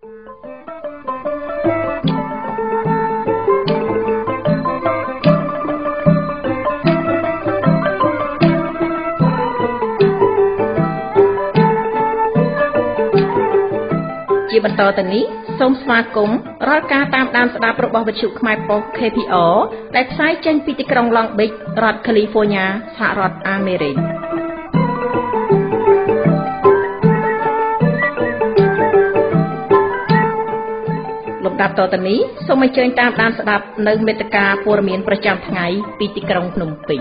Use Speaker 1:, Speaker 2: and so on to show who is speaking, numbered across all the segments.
Speaker 1: ជាបន្តទៅនេះសូមស្វាគមន៍រាល់ការតាមដានស្ដាប់របស់វិទ្យុខ្មែរប៉ុស្តិ៍ KPR ដែលផ្សាយចេញពីទីក្រុង Long Beach រដ្ឋ California សហរដ្ឋអាមេរិកលំដាប់តទៅនេះសូមអញ្ជើញតាមដានស្ដាប់នៅមេត្តាព័ត៌មានប្រចាំថ្ងៃពីទីក្រុងភ្នំពេញ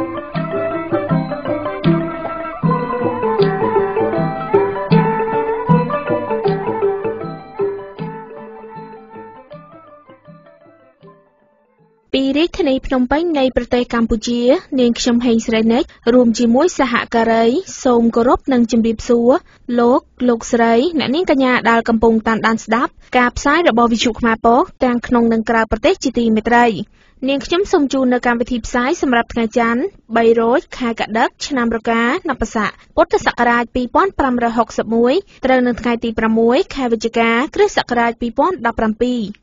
Speaker 1: ពីរាជធានីភ្នំពេញនៃប្រទេសកម្ពុជានាងខ្ញុំហេងស្រីនិចរួមជាមួយសហការីសូមគោរពនិងជម្រាបសួរលោកស្រីអ្នកនាងកញ្ញាដែលកំពុងតាមដានស្ដាប់ការផ្សាយរបស់វិទ្យុខ្មែរប៉ុស្តិ៍ទាំងក្នុងនិងក្រៅប្រទេសជាទីមេត្រីនាងខ្ញុំសូមជូននៅកម្មវិធីផ្សាយសម្រាប់ថ្ងៃច័ន្ទ3រោចខែកដឹកឆ្នាំរកានបស័កពុទ្ធសករាជ2561ត្រូវនៅថ្ងៃទី6ខែវិច្ឆិកាគ្រិស្តសករាជ2017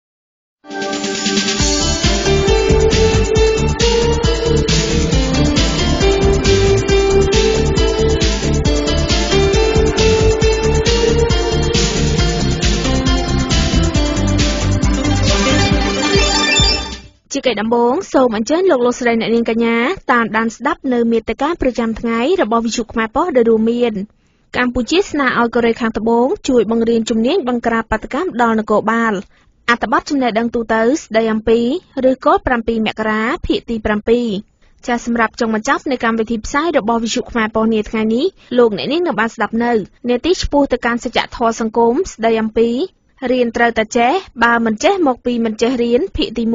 Speaker 1: ជាកិច្ចដំបូងសូមអញ្ជើញលោកស្រីអ្នកនាងកញ្ញាតាមដានស្ដាប់នៅមេត្តាប្រចាំថ្ងៃរបស់វិទ្យុខ្មែរប៉ុស្តិ៍ដែលរួមមានកម្ពុជាស្នើឲ្យកូរ៉េខាងត្បូងជួយបង្រៀនជំនាញបង្ក្រាបបាតុកម្មដល់នគរបាលអត្ថបទចំណេះដឹងទូទៅស្ដីអំពីឬគល់7មករាភាគទី7ចាសសម្រាប់ចុងបញ្ចប់នៃកម្មវិធីផ្សាយរបស់វិទ្យុខ្មែរប៉ុស្តិ៍នាថ្ងៃនេះលោកអ្នកនាងនឹងបានស្ដាប់នៅនាទីឆ្ពោះទៅកាន់សច្ចធម៌សង្គមស្ដីអំពីរៀនត្រូវតែចេះបើមិនចេះមកពីមិនចេះរៀនភាគទី1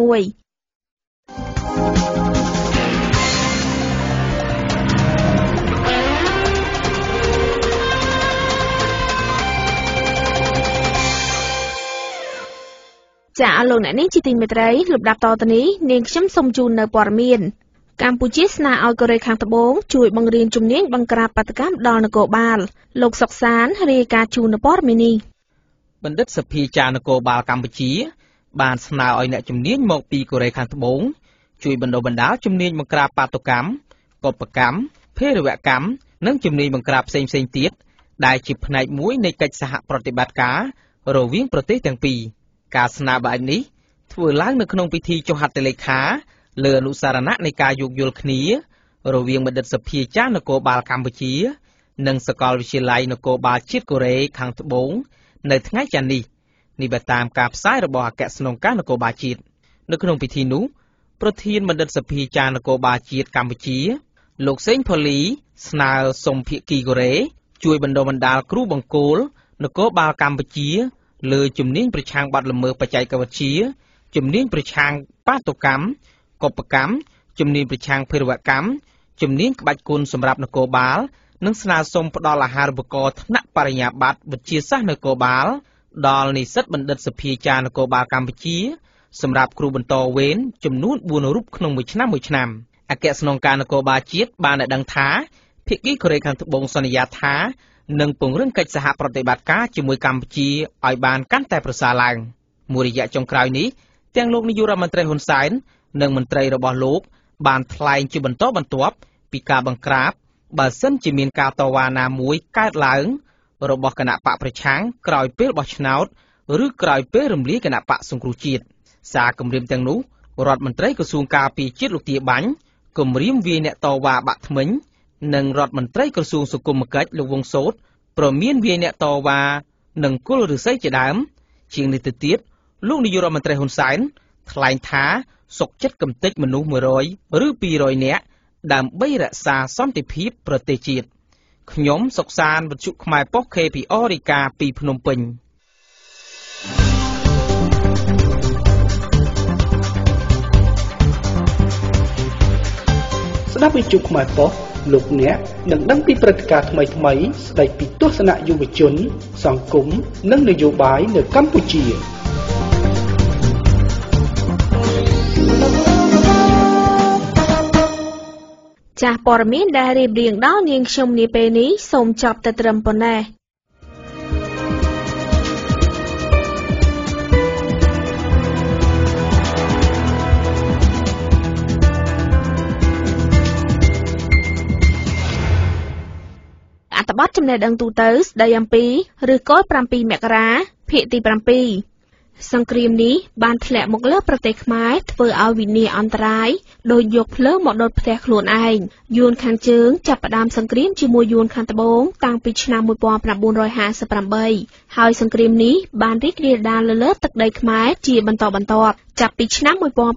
Speaker 1: ចាអរលោកអ្នកនាងជាទីមេត្រីលំដាប់តទៅនេះនាងខ្ញុំសូមជូននៅព័ត៌មានកម្ពុជាស្នើឲ្យកូរ៉េខាងត្បូងជួយបង្រៀនជំនាញបង្ក្រាបបាតុកម្មដល់នគរបាលលោកសុកសានរាយការណ៍ជូននៅព័ត៌មាននេះបណ្ឌិតសភាចារនគរបាលកម្ពុជាបានស្នើឲ្យអ្នកជំនាញមកពីកូរ៉េខាងត្បូងជួយបណ្ដុះបណ្ដាលជំនាញបង្ក្រាបបាតុកម្មកុបកម្មភេរវកម្មនិងជំនាញបង្ក្រាបផ្សេងៗទៀតដែលជាផ្នែកមួយនៃកិច្ចសហប្រតិបត្តិការរវាងប្រទេសទាំងពីរការស្នើបែបនេះធ្វើឡើងនៅក្នុងពិធីចុះហត្ថលេខាលើអនុស្សរណៈនៃការយោគយល់គ្នារវាងបណ្ឌិតសភាចារនគរបាលកម្ពុជានិងសាកលវិទ្យាល័យនគរបាលជាតិកូរ៉េខាងត្បូងនៅថ្ងៃច័ន្ទនេះបើតាមការផ្សាយរបស់អគ្គស្នងការនគរបាលជាតិនៅក្នុងពិធីនោះប្រធានបណ្ឌិតសភាចារនគរបាលជាតិកម្ពុជាលោកសេងផូលីស្នើសុំភាគីកូរ៉េជួយបណ្ដុះបណ្ដាលគ្រូបង្គោលនគរបាលកម្ពុជាលើជំនាញប្រឆាំងបទល្មើសបច្ចេកវិទ្យាជំនាញប្រឆាំងបាតុកម្មកុបកម្មជំនាញប្រឆាំងភេរវកម្មជំនាញក្បាច់គុណសម្រាប់នគរបាលនិងស្នើសុំផ្ដល់អាហារូបករណ៍ថ្នាក់បរិញ្ញាបត្រវិទ្យាសាស្ត្រនគរបាលដល់និស្សិតបណ្ឌិតសភាចារនគរបាលកម្ពុជាសម្រាប់គ្រូបន្តវេនចំនួន4រូបក្នុងមួយឆ្នាំអគ្គស្នងការនគរបាលជាតិបានដឹងថាភាគីកូរ៉េខាងត្បូងសន្យាថានឹងពង្រឹងកិច្ចសហប្រតិបត្តិការជាមួយកម្ពុជាឲ្យបានកាន់តែប្រសើរឡើងមួយរយៈចុងក្រោយនេះទាំងលោកនាយករដ្ឋមន្ត្រីហ៊ុនសែននិងមន្ត្រីរបស់លោកបានថ្លែងជាបន្តបន្ទាប់ពីការបង្ក្រាបបើសិនជាមានការតវ៉ាណាមួយកើតឡើងរបស់គណៈបកប្រឆាំងក្រោយពេលបោះឆ្នោតឬក្រោយពេលរំលាយគណៈបកសង្គ្រោះជាតិសារគម្រាមទាំងនោះរដ្ឋមន្ត្រីក្រសួងការពារជាតិលោកទាបាញ់គម្រាមវាយអ្នកតវ៉ាបាក់ធ្មេញនិងរដ្ឋមន្ត្រីក្រសួងសុគមកិច្ចលោកវង្សសូត្រប្រមានវាយអ្នកតវ៉ានិងគល់ឫស្សីជាដើមជាងនេះទៅទៀតលោកនាយករដ្ឋមន្ត្រីហ៊ុនសែនថ្លែងថាសុកចិត្តកំទេចមនុស្ស100ឬ200នាក់ដើម្បីរក្សាសន្តិភាពប្រទេសជាតិខ្ញុំសុកសានវិទ្យុខ្មែរប៉ុស្តិ៍ KPR រាយការណ៍ពីភ្នំពេញស្ដាប់វិទ្យុខ្មែរប៉ុស្តិ៍លោកអ្នកនឹងដឹងពីព្រឹត្តិការណ៍ថ្មីៗស្ដីពីទស្សនៈយុវជនសង្គមនិងនយោបាយនៅកម្ពុជាចាស់ព័ត៌មានដែលរៀបរៀងដល់នាងខ្ញុំនាពេលនេះសូមចប់តែត្រឹមប៉ុណ្ណេះចំណេះដឹងទូទៅស្ដីអំពីឬក៏7មករាភាគទី7សង្គ្រាមនេះបានធ្លាក់មកលើប្រទេសខ្មែរធ្វើឲ្យវិនាសអន្តរាយដោយយកភ្លើងមកដុតផ្ទះខ្លួនឯងយួនខាងជើងចាប់ផ្ដើមសង្គ្រាមជាមួយយួនខាងត្បូងតាំងពីឆ្នាំ1958ហើយសង្គ្រាមនេះបានរីករាលដាលលើទឹកដីខ្មែរជាបន្តបន្ទាប់ចាប់ពីឆ្នាំ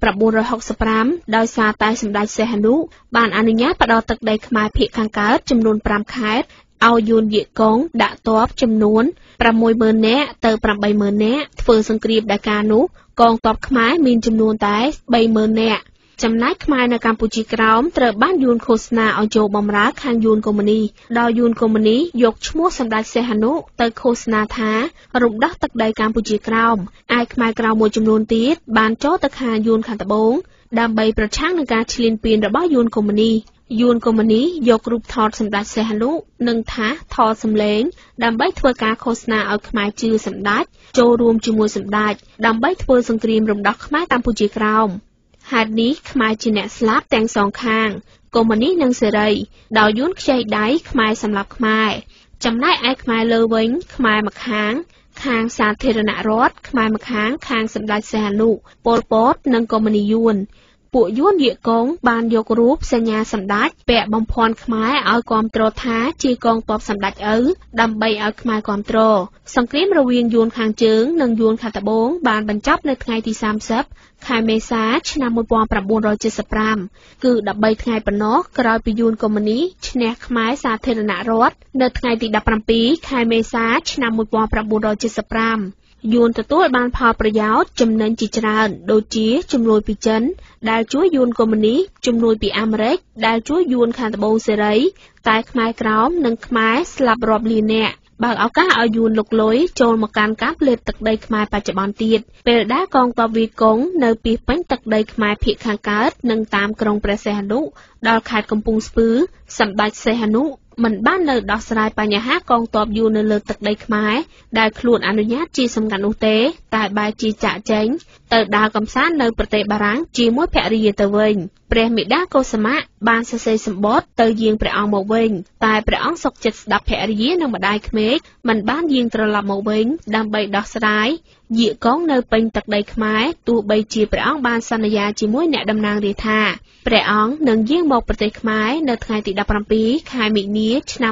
Speaker 1: 1965ដោយសារតែសម្ដេចសីហនុបានអនុញ្ញាតផ្ដល់ទឹកដីខ្មែរភាគខាងកើតចំនួន5ខេត្តឲ្យយួនវៀតកុងដាក់ទ័ពចំនួន60000នាក់ទៅ80000នាក់ធ្វើសង្គ្រាមដែលការនោះកងទ័ពខ្មែរមានចំនួនតែ30000នាក់ចំណែកខ្មែរនៅកម្ពុជាក្រោមត្រូវបានយួនឃោសនាឲ្យចូលបម្រើខាងយួនកុម្មុយនីសដោយយួនកុម្មុយនីសយកឈ្មោះសម្ដេចសីហនុទៅឃោសនាថារំដោះទឹកដីកម្ពុជាក្រោមឯខ្មែរក្រោមមួយចំនួនទៀតបានចូលទៅខាងយួនខាងត្បូងដើម្បីប្រឆាំងនឹងការឈ្លានពានរបស់យួនកុម្មុយនីសយួនកុម្មុយនីសយករូបថតសម្ដេចសីហនុនិងថាសថតសម្លេងដើម្បីធ្វើការឃោសនាឲ្យខ្មែរជឿសម្ដេចចូលរួមជាមួយសម្ដេចដើម្បីធ្វើសង្គ្រាមរំដោះខ្មែរកម្ពុជាក្រោមហេតុនេះខ្មែរជាអ្នកស្លាប់ទាំងសងខាងកុម្មុយនីសនិងសេរីដោយយួនខ្ចីដៃខ្មែរសម្លាប់ខ្មែរចំណែកឯខ្មែរលើវិញខ្មែរម្ខាងសាធារណរដ្ឋខ្មែរម្ខាងសម្ដេចសីហនុប៉ុលពតនិងកុម្មុយនីសយួនពួកយួនវៀតកុងបានយករូបសញ្ញាសម្ដេចពាក់បំភាន់ខ្មែរឲ្យគាំទ្រថាជាកងទ័ពសម្ដេចឪដើម្បីឲ្យខ្មែរគាំទ្រសង្គ្រាមរវាងយួនខាងជើងនិងយួនខាងត្បូងបានបញ្ចប់នៅថ្ងៃទី30ខែមេសាឆ្នាំ1975គឺ13ថ្ងៃប៉ុណ្ណោះក្រោយពីយួនកុម្មុយនីសឈ្នះខ្មែរសាធារណរដ្ឋនៅថ្ងៃទី17ខែមេសាឆ្នាំ1975យួនទទួលបានផលប្រយោជន៍ចំណេញជាច្រើនដូចជាជំនួយពីចិនដែលជួយយួនកុម្មុយនីសជំនួយពីអាមេរិកដែលជួយយួនខាងត្បូងសេរីតែខ្មែរក្រោមនិងខ្មែរស្លាប់រាប់លាននាក់បើកឱកាសឲ្យយួនលុកលុយចូលមកកាន់កាប់លេបទឹកដីខ្មែរបច្ចុប្បន្នទៀតពេលដែលកងទ័ពវៀតកុងនៅពីពេញទឹកដីខ្មែរភាគខាងកើតនិងតាមក្រុងព្រះសីហនុដល់ខេត្តកំពង់ស្ពឺសម្ដេចសីហនុមិនបាននៅដោះស្រាយបញ្ហាកងទ័ពយួននៅលើទឹកដីខ្មែរដែលខ្លួនអនុញ្ញាតជាសម្ងាត់នោះទេតែបែរជាចាក់ចែងទៅដើរកំសាន្តនៅប្រទេសបារាំងជាមួយភរិយាទៅវិញព្រះមេដាកុសមៈបានសរសេរសម្បត្តិទៅយាងព្រះអង្គមកវិញតែព្រះអង្គសុខចិត្តស្ដាប់ភរិយានិងម្ដាយក្មេកមិនបានយាងត្រឡប់មកវិញដើម្បីដោះស្រាយយាកងនៅពេញទឹកដីខ្មែរទោះបីជាព្រះអង្គបានសន្យាជាមួយអ្នកតំណាងរាជថាព្រះអង្គនឹងយាងមកប្រទេសខ្មែរនៅថ្ងៃទី17ខែមិនិនាឆ្នាំ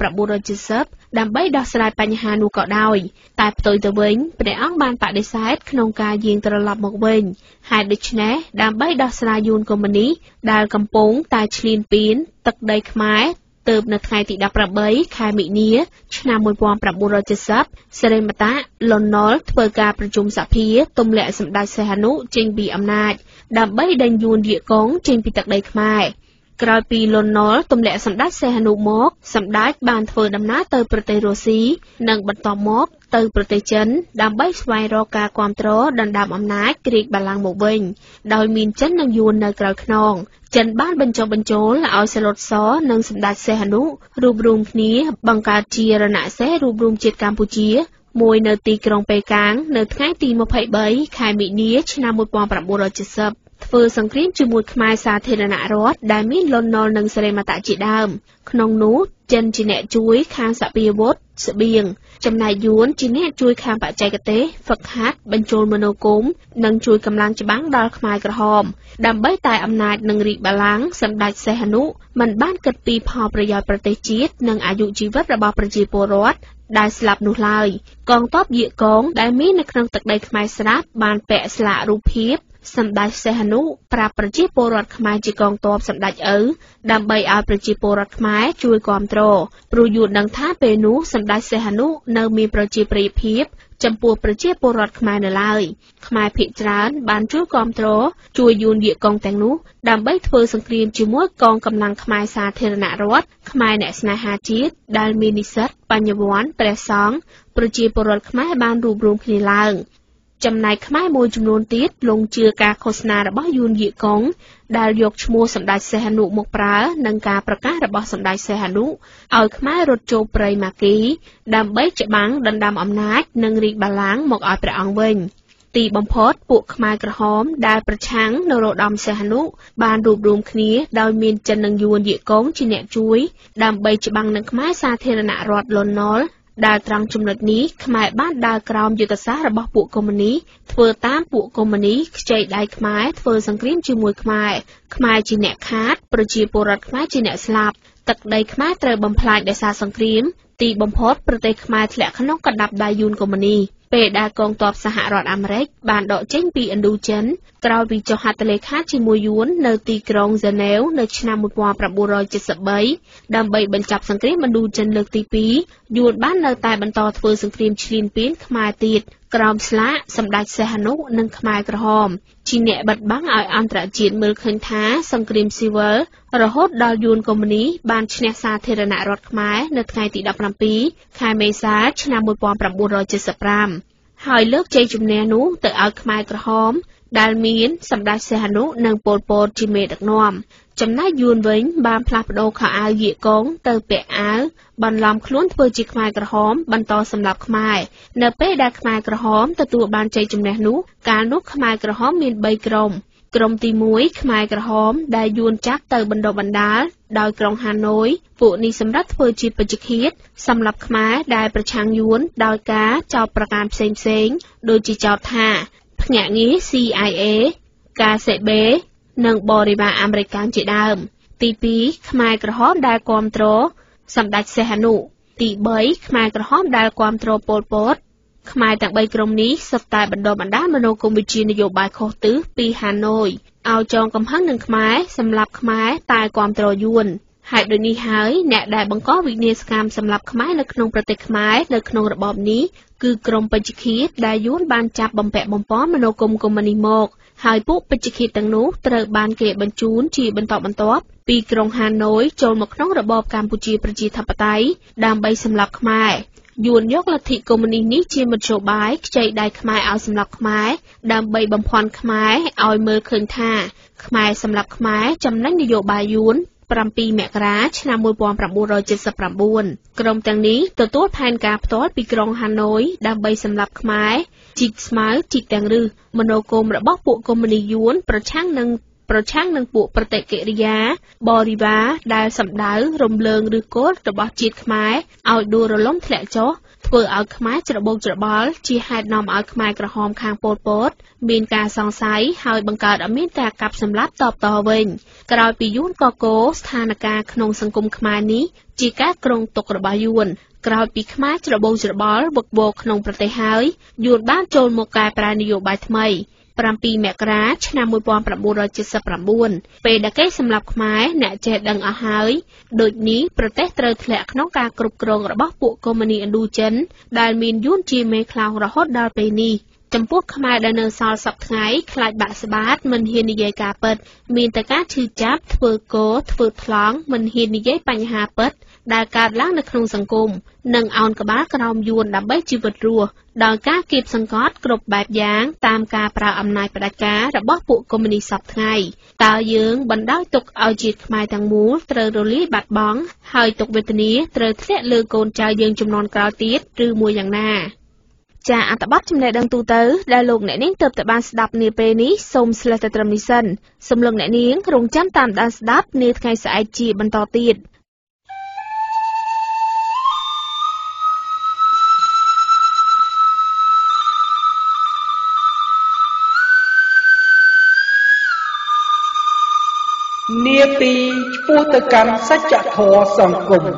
Speaker 1: 1970ដើម្បីដោះស្រាយបញ្ហានោះក៏ដោយតែផ្ទុយទៅវិញព្រះអង្គបានបដិសេធក្នុងការយាងត្រឡប់មកវិញហេតុដូច្នេះដើម្បីដោះស្រាយយួនកុម្មុយនីសដែលកំពុងតែឈ្លានពានទឹកដីខ្មែរទើបនៅថ្ងៃទី18ខែមិនិនាឆ្នាំ1970សេរីមតាលន់ណុលធ្វើការប្រជុំសភាទម្លាក់សម្ដេចសីហនុចេញពីអំណាចដើម្បីដេញយួនវៀតកុងចេញពីទឹកដីខ្មែរក្រោយពីលន់ណុលទម្លាក់សម្ដេចសីហនុមកសម្ដេចបានធ្វើដំណើរទៅប្រទេសរុស្ស៊ីនិងបន្តមកទៅប្រទេសចិនដើម្បីស្វែងរកការគាំទ្រដណ្ដើមអំណាចរាជបល្ល័ង្កមកវិញដោយមានចិននិងយួននៅក្រៅខ្នងចិនបានបញ្ចុះបញ្ចូលឲ្យសិលុតសនិងសម្ដេចសីហនុរួបរวมគ្នាបង្កើតជារណសិរ្សរួបរวมជាតិកម្ពុជាមួយនៅទីក្រុងប៉េកាំងនៅថ្ងៃទី23ខែមិនិនាឆ្នាំ1970ធ្វើសង្គ្រាមជាមួយខ្មែរសាធារណរដ្ឋដែលមានលន់ណុលនិងសេរីមតៈជាដើមក្នុងនោះចិនជាអ្នកជួយខាងសពាវុធស្បៀងចំណែកយួនជាអ្នកជួយខាងបច្ចេកទេសហ្វឹកហាត់បញ្ចូលមនោគមនិងជួយកម្លាំងច្បាំងដល់ខ្មែរក្រហមដើម្បីតែអំណាចនិងរាជបល្ល័ង្កសម្ដេចសីហនុមិនបានគិតពីផលប្រយោជន៍ប្រទេសជាតិនិងអាយុជីវិតរបស់ប្រជាពលរដ្ឋដែលស្លាប់នោះឡើយកងទ័ពវៀតកុងដែលមាននៅក្នុងទឹកដីខ្មែរស្រាប់បានពាក់ស្លាករូបភាពសម្ដេចសីហនុប្រាប់ប្រជាពលរដ្ឋខ្មែរជាកងទ័ពសម្ដេចឪដើម្បីឲ្យប្រជាពលរដ្ឋខ្មែរជួយគាំទ្រព្រោះយួនដឹងថាពេលនោះសម្ដេចសីហនុនៅមានប្រជាប្រិយភាពចំពោះប្រជាពលរដ្ឋខ្មែរនៅឡើយខ្មែរភាគច្រើនបានជួយគាំទ្រជួយយួនវៀតកុងទាំងនោះដើម្បីធ្វើសង្គ្រាមជាមួយកងកម្លាំងខ្មែរសាធារណរដ្ឋខ្មែរអ្នកស្នេហាជាតិដែលមាននិស្សិតបញ្ញវន្តព្រះសង្ឃប្រជាពលរដ្ឋខ្មែរបានរួបរวมគ្នាឡើងចំណែកខ្មែរមួយចំនួនទៀតលងជឿការឃោសនារបស់យួនវៀតកុងដែលយកឈ្មោះសម្ដេចសីហនុមកប្រើនិងការប្រកាសរបស់សម្ដេចសីហនុឲ្យខ្មែររត់ចូលព្រៃម៉ាគីដើម្បីច្បាំងដណ្ដើមអំណាចនិងរាជបល្ល័ង្កមកឲ្យព្រះអង្គវិញទីបំផុតពួកខ្មែរក្រហមដែលប្រឆាំងនរោត្តមសីហនុបានរួបរวมគ្នាដោយមានចិននិងយួនយៀកងជាអ្នកជួយដើម្បីច្បាំងនឹងខ្មែរសាធារណរដ្ឋលន់នល់ដែលត្រង់ចំណុចនេះខ្មែរបានដើរក្រោមយុទ្ធសាស្ត្ររបស់ពួកកុម្មុយនីសធ្វើតាមពួកកុម្មុយនីសខ្ចីដៃខ្មែរធ្វើសង្គ្រាមជាមួយខ្មែរជាអ្នកខាតប្រជាពលរដ្ឋខ្មែរជាអ្នកស្លាប់ទឹកដីខ្មែរត្រូវបំផ្លាញដោយសារសង្គ្រាមទីបំផុតប្រទេសខ្មែរធ្លាក់ក្នុងកណ្ដាប់ដៃយួនកុម្មុយនីសពេលដែលកងទ័ពសហរដ្ឋអាមេរិកបានដកចេញពីឥណ្ឌូចិនក្រោយពីចុះហត្ថលេខាជាមួយយួននៅទីក្រុងហ្សឺណែវនៅឆ្នាំ1973ដើម្បីបញ្ចប់សង្គ្រាមឥណ្ឌូចិនលើកទី2យួនបាននៅតែបន្តធ្វើសង្គ្រាមឈ្លានពានខ្មែរទៀតក្រោមស្លាកសម្ដេចសីហនុនិងខ្មែរក្រហមជាអ្នកបិទបាំងឲ្យអន្តរជាតិមើលឃើញថាសង្គ្រាមស៊ីវិលរហូតដល់យួនកុម្មុយនីសបានឈ្នះសាធារណរដ្ឋខ្មែរនៅថ្ងៃទី17ខែមេសាឆ្នាំ1975ហើយលើកជ័យជំនះនោះទៅឲ្យខ្មែរក្រហមដែលមានសម្ដេចសីហនុនិងប៉ុល ពតជាមេដឹកនាំចំណែកយួនវិញបានផ្លាស់ប្ដូរខោអាវយៀកងទៅពាក់អាវបន្លំខ្លួនធ្វើជាខ្មែរក្រហមបន្តសម្លាប់ខ្មែរនៅពេលដែលខ្មែរក្រហមទទួលបានជ័យជំនះនោះកាលនោះខ្មែរក្រហមមាន3ក្រុមទី1ខ្មែរក្រហមដែលយួនចាប់ទៅបណ្ដុះបណ្ដាលដោយក្រុងហាណូយពួកនេះសម្រាប់ធ្វើជាពេជ្ឈឃាតសម្រាប់ខ្មែរដែលប្រឆាំងយួនដោយការចោទប្រកាន់ផ្សេងៗដូចជាចោទថាភ្នាក់ងារ CIA ការសេបេនិងបរិវារអាមេរិកជាដើមទី2ខ្មែរក្រហមដែលគាំទ្រសម្ដេចសីហនុទី3ខ្មែរក្រហមដែលគាំទ្រប៉ុល ពតខ្មែរទាំង3ក្រុមនេះសុទ្ធតែបណ្ដុះបណ្ដាលមនោគមវិជ្ជានយោបាយខុសទិសពីហាណូយឲ្យចងកំហឹងនឹងខ្មែរសម្រាប់ខ្មែរតែគាំទ្រយួនហើយដូចនេះហើយអ្នកដែលបង្កវិនាសកម្មសម្រាប់ខ្មែរនៅក្នុងប្រទេសខ្មែរនៅក្នុងរបបនេះគឺក្រុមពេជ្ឈឃាតដែលយួនបានចាប់បំពាក់បំពន់មនោគមកុម្មុយនីសមកហើយពួកពេជ្ឈឃាតទាំងនោះត្រូវបានគេបញ្ជូនជាបន្តបន្ទាប់ពីក្រុងហាណូយចូលមកក្នុងរបបកម្ពុជាប្រជាធិបតេយ្យដើម្បីសម្លាប់ខ្មែរយួនយកលទ្ធិកុម្មុយនីសនេះជាមធ្យោបាយខ្ចីដៃខ្មែរឲ្យសម្លាប់ខ្មែរដើម្បីបំភាន់ខ្មែរឲ្យមើលឃើញថាខ្មែរសម្លាប់ខ្មែរចំណេញនយោបាយយួន7មករាឆ្នាំ1979ក្រុមទាំងនេះទទួលផែនការផ្ទាល់ពីក្រុងហាណូយដើម្បីសម្លាប់ខ្មែរជីកស្មៅជីកទាំងរឹសមនោគមរបស់ពួកកុម្មុយនីសយួនប្រឆាំងនឹងពួកប្រតិកិរិយាបរិវារដែលសម្ដៅរំលើងឬគោលរបស់ជាតិខ្មែរឲ្យដួលរលំធ្លាក់ចុះធ្វើឲ្យខ្មែរច្របូកច្របល់ជាហេតុនាំឲ្យខ្មែរក្រហមខាងប៉ុល ពតមានការសង្ស័យហើយបង្កើតឲ្យមានការកាប់សម្លាប់តបតវិញក្រោយពីយួនកកស្ថានភាពក្នុងសង្គមខ្មែរនេះជាការគ្រោងទុករបស់យួនក្រោយពីខ្មែរច្របូកច្របល់វឹកវរក្នុងប្រទេសហើយយួនបានចូលមកកែប្រែនយោបាយថ្មី7មករាឆ្នាំ1979ពេលដែលគេសម្លាប់ខ្មែរអ្នកចេះដឹងអស់ហើយដូចនេះប្រទេសត្រូវធ្លាក់ក្នុងការគ្រប់គ្រងរបស់ពួកកុម្មុយនីសឥណ្ឌូចិនដែលមានយួនជាមេខ្លោងរហូតដល់ពេលនេះចំពោះខ្មែរដែលនៅសល់សពថ្ងៃខ្លាចបាក់ស្បាតមិនហ៊ាននិយាយការពិតមានតែការឈឺចាប់ធ្វើកោធ្វើថ្លង់មិនហ៊ាននិយាយបញ្ហាពិតដែលកើតឡើងនៅក្នុងសង្គមនិងអោនក្បាលក្រោមយួនដើម្បីជីវិតរស់ដោយការគៀបសង្កត់គ្រប់បែបយ៉ាងតាមការប្រើអំណាចផ្ដាច់ការរបស់ពួកកុម្មុយនីសសពថ្ងៃតើយើងបណ្ដោយទុកឲ្យជាតិខ្មែរទាំងមូលត្រូវរលាយបាត់បង់ហើយទុកវេទនាត្រូវធ្លាក់លើកូនចៅយើងជំនាន់ក្រោយទៀតឬមួយយ៉ាងណាចាអត្ថបទចំណេះដឹងទូទៅដែលលោកអ្នកនាងទើបតែបានស្ដាប់នាពេលនេះសូមស្លេះតែត្រឹមនេះសិនសូមលោកអ្នកនាងរងចាំតាមដានស្ដាប់នាថ្ងៃស្អែកជាបន្តទៀត
Speaker 2: នាទីឆ្ពោះទៅកាន់សច្ចធម៌សង្គម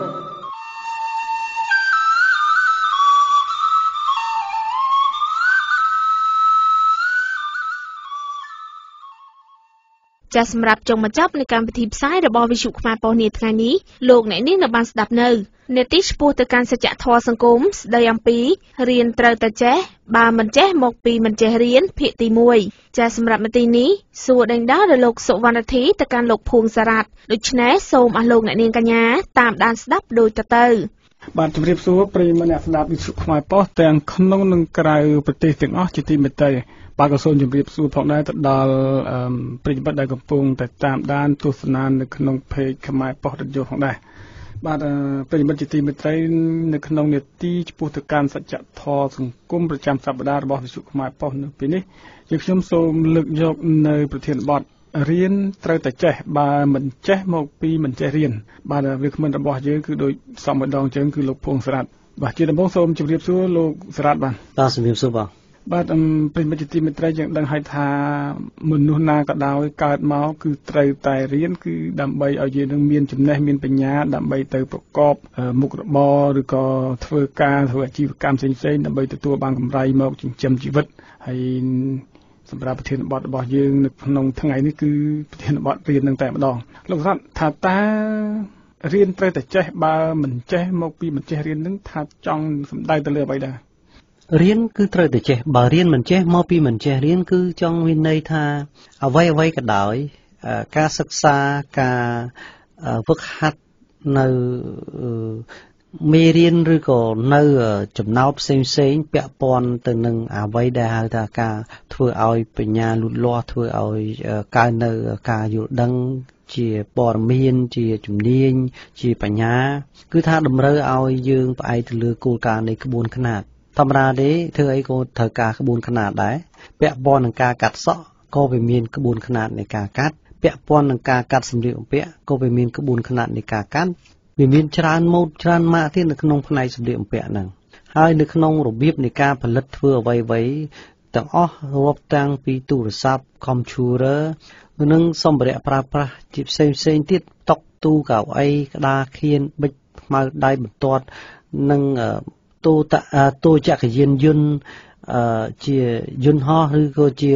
Speaker 1: ចាសម្រាប់ចុងបញ្ចប់នៃកម្មវិធីផ្សាយរបស់វិទ្យុខ្មែរប៉ុស្តិ៍នាថ្ងៃនេះលោកអ្នកនាងនៅបានស្ដាប់នៅនាទីឆ្ពោះទៅកាន់សច្ចធម៌សង្គមស្ដីអំពីរៀនត្រូវតែចេះបើមិនចេះមកពីមិនចេះរៀនភាគទី1ចាសម្រាប់នាទីនេះសួរដេញដោលដល់លោកសុវណ្ណធីទៅកាន់លោកភួងសារ៉ាត់ដូច្នេះសូមអស់លោកអ្នកនាងកញ្ញាតាមដានស្ដាប់ដូចតទៅ
Speaker 3: បាទជម្រាបសួរប្រិយមិត្តអ្នកស្ដាប់វិទ្យុខ្មែរប៉ុស្តិ៍ទាំងក្នុងនិងក្រៅប្រទេសទាំងអស់ជាទីមេត្រីបាទក៏សូមជម្រាបសួរផងដែរទៅដល់ប្រិយមិត្តដែលកំពុងតែតាមដានទស្សនានៅក្នុងเพจខ្មែរប៉ុស្តិ៍រឌីយ៉ូផងដែរបាទប្រិយមិត្តជាទីមេត្រីនៅក្នុងនេតិចំពោះទៅកាន់សច្ចធម៌សង្គមប្រចាំសប្តាហ៍របស់វិទ្យុខ្មែរប៉ុស្តិ៍នៅពេលនេះយើងខ្ញុំសូមលើកយកនៅប្រធានបទរៀនត្រូវតែចេះបើមិនចេះមកពីមិនចេះរៀនបាទវាគ្មិនរបស់យើងគឺដូចសំម្ដងចឹងគឺលោកភួងស្រាតបាទជាដំបូងសូមជម្រាបសួរលោកស្រាតបាទ
Speaker 4: ជំរាបសួរបាទ
Speaker 3: បាទប្រិយមិត្តជាទីមេត្រីយើងដឹងហើយថាមនុស្សណាក៏ដោយកើតមកគឺត្រូវតែរៀនគឺដើម្បីឲ្យយើងនឹងមានចំណេះមានបញ្ញាដើម្បីទៅប្រកបមុខរបរឬក៏ធ្វើអាជីវកម្មផ្សេងៗដើម្បីទទួលបានកម្រៃមកចិញ្ចឹមជីវិតហើយសម្រាប់ប្រធានបទរបស់យើងនៅក្នុងថ្ងៃនេះគឺប្រធានបទរៀននឹងតែម្ដងលោកស្រាតថាតើរៀនត្រូវតែចេះបើមិនចេះមកពីមិនចេះរៀននឹងថាចង់សម្ដៅទៅលើអ្វីដែរ
Speaker 4: រៀនគឺត្រូវតែចេះបើរៀនមិនចេះមកពីមិនចេះរៀនគឺចង់មានន័យថាអ្វីក៏ដោយការសិក្សាការវឹកហាត់នៅមេរៀនឬក៏នៅចំណោទផ្សេងពាក់ព័ន្ធទៅនឹងអ្វីដែលហៅថាការធ្វើឲ្យបញ្ញាលូតលាស់ធ្វើឲ្យកើននៅការយល់ដឹងជាព័ត៌មានជាជំនាញជាបញ្ញាគឺថាតម្រូវឲ្យយើងផ្អែកទៅលើគោលការណ៍នៃក្បួនខ្នាតធម្មតាទេធ្វើអីក៏ត្រូវការក្បួនខ្នាតដែរពាក់ព័ន្ធនឹងការកាត់សក់ក៏វាមានក្បួនខ្នាតនៃការកាត់ពាក់ព័ន្ធនឹងការកាត់សម្លៀកបំពាក់ក៏វាមានក្បួនខ្នាតនៃការកាត់វាមានច្រើនម៉ូដច្រើនម៉ាកទៀតនៅក្នុងផ្នែកសម្លៀកបំពាក់ហ្នឹងហើយនៅក្នុងរបៀបនៃការផលិតធ្វើអ្វីទាំងអស់រាប់តាំងពីទូរស័ព្ទ computer និងសម្ភារៈប្រើប្រាស់ជាផ្សេងទៀតតុទូកៅអីក្តារខៀនប៊ិចខ្មៅដៃបន្ទាត់និងតួចក្រយានយន្តជាយន្តហោះឬក៏ជា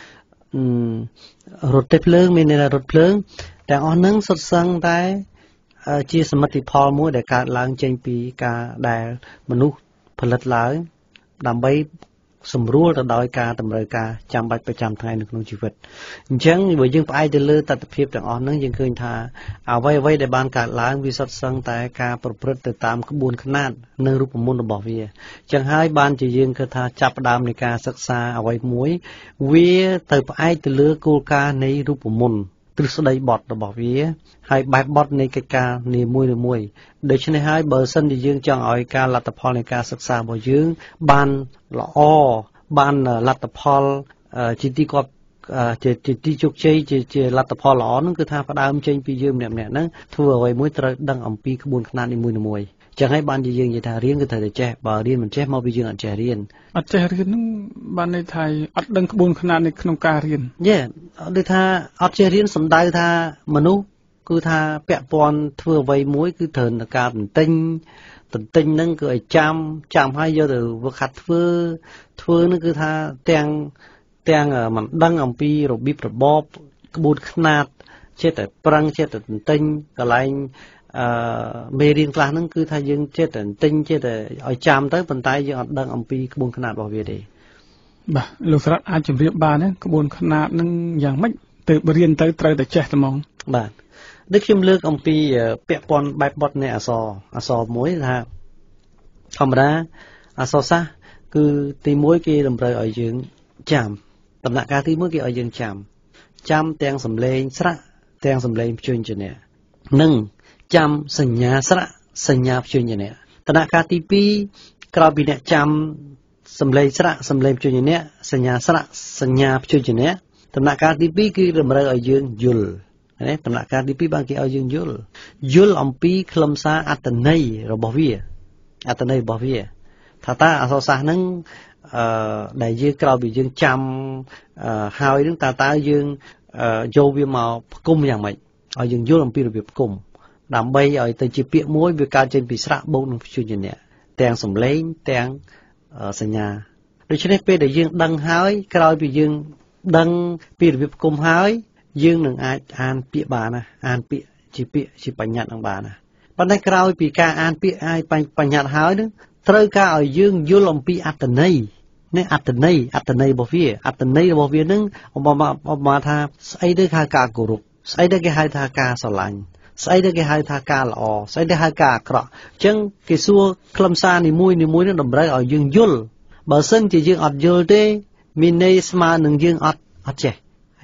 Speaker 4: រថភ្លើងមានរថភ្លើងទាំងអស់ហ្នឹងសុទ្ធសឹងតែជាសមិទ្ធផលមួយដែលកើតឡើងចេញពីការដែលមនុស្សផលិតឡើងដើម្បីសម្រួលទៅដោយការតម្រូវការចាំបាច់ប្រចាំថ្ងៃនៅក្នុងជីវិតអញ្ចឹងបើយើងផ្អែកទៅលើទស្សនវិជ្ជាទាំងអស់ហ្នឹងយើងឃើញថាអ្វីដែលបានកើតឡើងវាសុទ្ធសឹងតែការប្រព្រឹត្តទៅតាមក្បួនខ្នាតនិងរូបមន្តរបស់វាអញ្ចឹងហើយបានជាយើងគិតថាចាប់ផ្ដើមនៃការសិក្សាអ្វីមួយវាទៅផ្អែកទៅលើគោលការណ៍នៃរូបមន្តទ្រឹស្ដីបទរបស់វាហើយបែបបទនៃកិច្ចការនីមួយដូច្នេះហើយបើសិនជាយើងចង់ឲ្យការលទ្ធផលនៃការសិក្សារបស់យើងបានល្អបានលទ្ធផលជាទីគាត់ជាទីជោគជ័យជាលទ្ធផលល្អហ្នឹងគឺថាផ្ដើមចេញពីយើងម្នាក់ៗហ្នឹងធ្វើអ្វីមួយត្រូវដឹងអំពីក្បួនខ្នាតនីមួយចឹងហើយបានជាយើងនិយាយថារៀនគឺត្រូវតែចេះបើរៀនមិនចេះមកពីយើងអត់ចេះរៀន
Speaker 3: ហ្នឹងបានន័យថាអត់ដឹងក្បួនខ្នាតនៅក្នុងការរៀន
Speaker 4: ដូចថាអត់ចេះរៀនសំដៅថាមនុស្សគឺថាពាក់ព័ន្ធធ្វើអ្វីមួយគឺត្រូវតែការទន្ទិញហ្នឹងគឺឲ្យចាំហើយយកទៅវឹកហាត់ធ្វើហ្នឹងគឺថាទាំងមិនដឹងអំពីរបៀបរបបក្បួនខ្នាតចេះតែប្រឹងចេះតែទន្ទិញកន្លែងមេរៀនខ្លះហ្នឹងគឺថាយើងចេះតែទិញចេះតែឲ្យចាំទៅប៉ុន្តែយើងអត់ដឹងអំពីក្បួនខ្នាតរបស់វាទេ
Speaker 3: បាទលោកស្រាតអាចជម្រាបបានទេក្បួនខ្នាតហ្នឹងយ៉ាងម៉េចទៅរៀនទៅត្រូវតែចេះតែហ្មង
Speaker 4: បាទដូចខ្ញុំលើកអំពីពាក់ព័ន្ធបែបបទនៃអក្សរមួយថាធម្មតាអក្សរសាស្ត្រគឺទី1គេតម្រូវឲ្យយើងចាំដំណាក់កាលទី1គេឲ្យយើងចាំទាំងសំឡេងស្រៈទាំងសំឡេងព្យញ្ជនៈនិងចាំសញ្ញាស្រៈសញ្ញាព្យញ្ជនៈដំណាក់កាលទី2ក្រោយពីអ្នកចាំសំឡេងស្រៈសំឡេងព្យញ្ជនៈសញ្ញាស្រៈសញ្ញាព្យញ្ជនៈដំណាក់កាលទី2គឺតម្រូវឲ្យយើងយល់ដំណាក់កាលទី2បានគេឲ្យយើងយល់អំពីខ្លឹមសារអត្ថន័យរបស់វាថាតើអក្សរសាស្ត្រហ្នឹងដែលយើងក្រោយពីយើងចាំហើយនឹងតើយើងយកវាមកផ្គុំយ៉ាងម៉េចឲ្យយើងយល់អំពីរបៀបផ្គុំដើម្បីឲ្យទៅជាពាក្យមួយវាកើតចេញពីស្រៈបូកនឹងព្យញ្ជនៈទាំងសំឡេងទាំងសញ្ញាដូច្នេះពេលដែលយើងដឹងហើយក្រោយពីយើងដឹងពីរបៀបផ្គុំហើយយើងនឹងអាចអានពាក្យបានណាអានពាក្យជាបញ្ញត្តិនឹងបានណាប៉ុន្តែក្រោយពីការអានពាក្យឲ្យបញ្ញត្តិហើយនឹងត្រូវការឲ្យយើងយល់អំពីអត្ថន័យអត្ថន័យរបស់វានឹងឧបមាថាស្អីទៅហៅការគោរពស្អីទៅគេហៅថាការស្រឡាញ់ស្អីទៅគេហៅថាការល្អស្អីទៅហៅការអាក្រក់អញ្ចឹងគេសួរខ្លឹមសារនីមួយនឹងតម្រូវឲ្យយើងយល់បើសិនជាយើងអត់យល់ទេមានន័យស្មើនឹងយើងអត់ចេះហ៎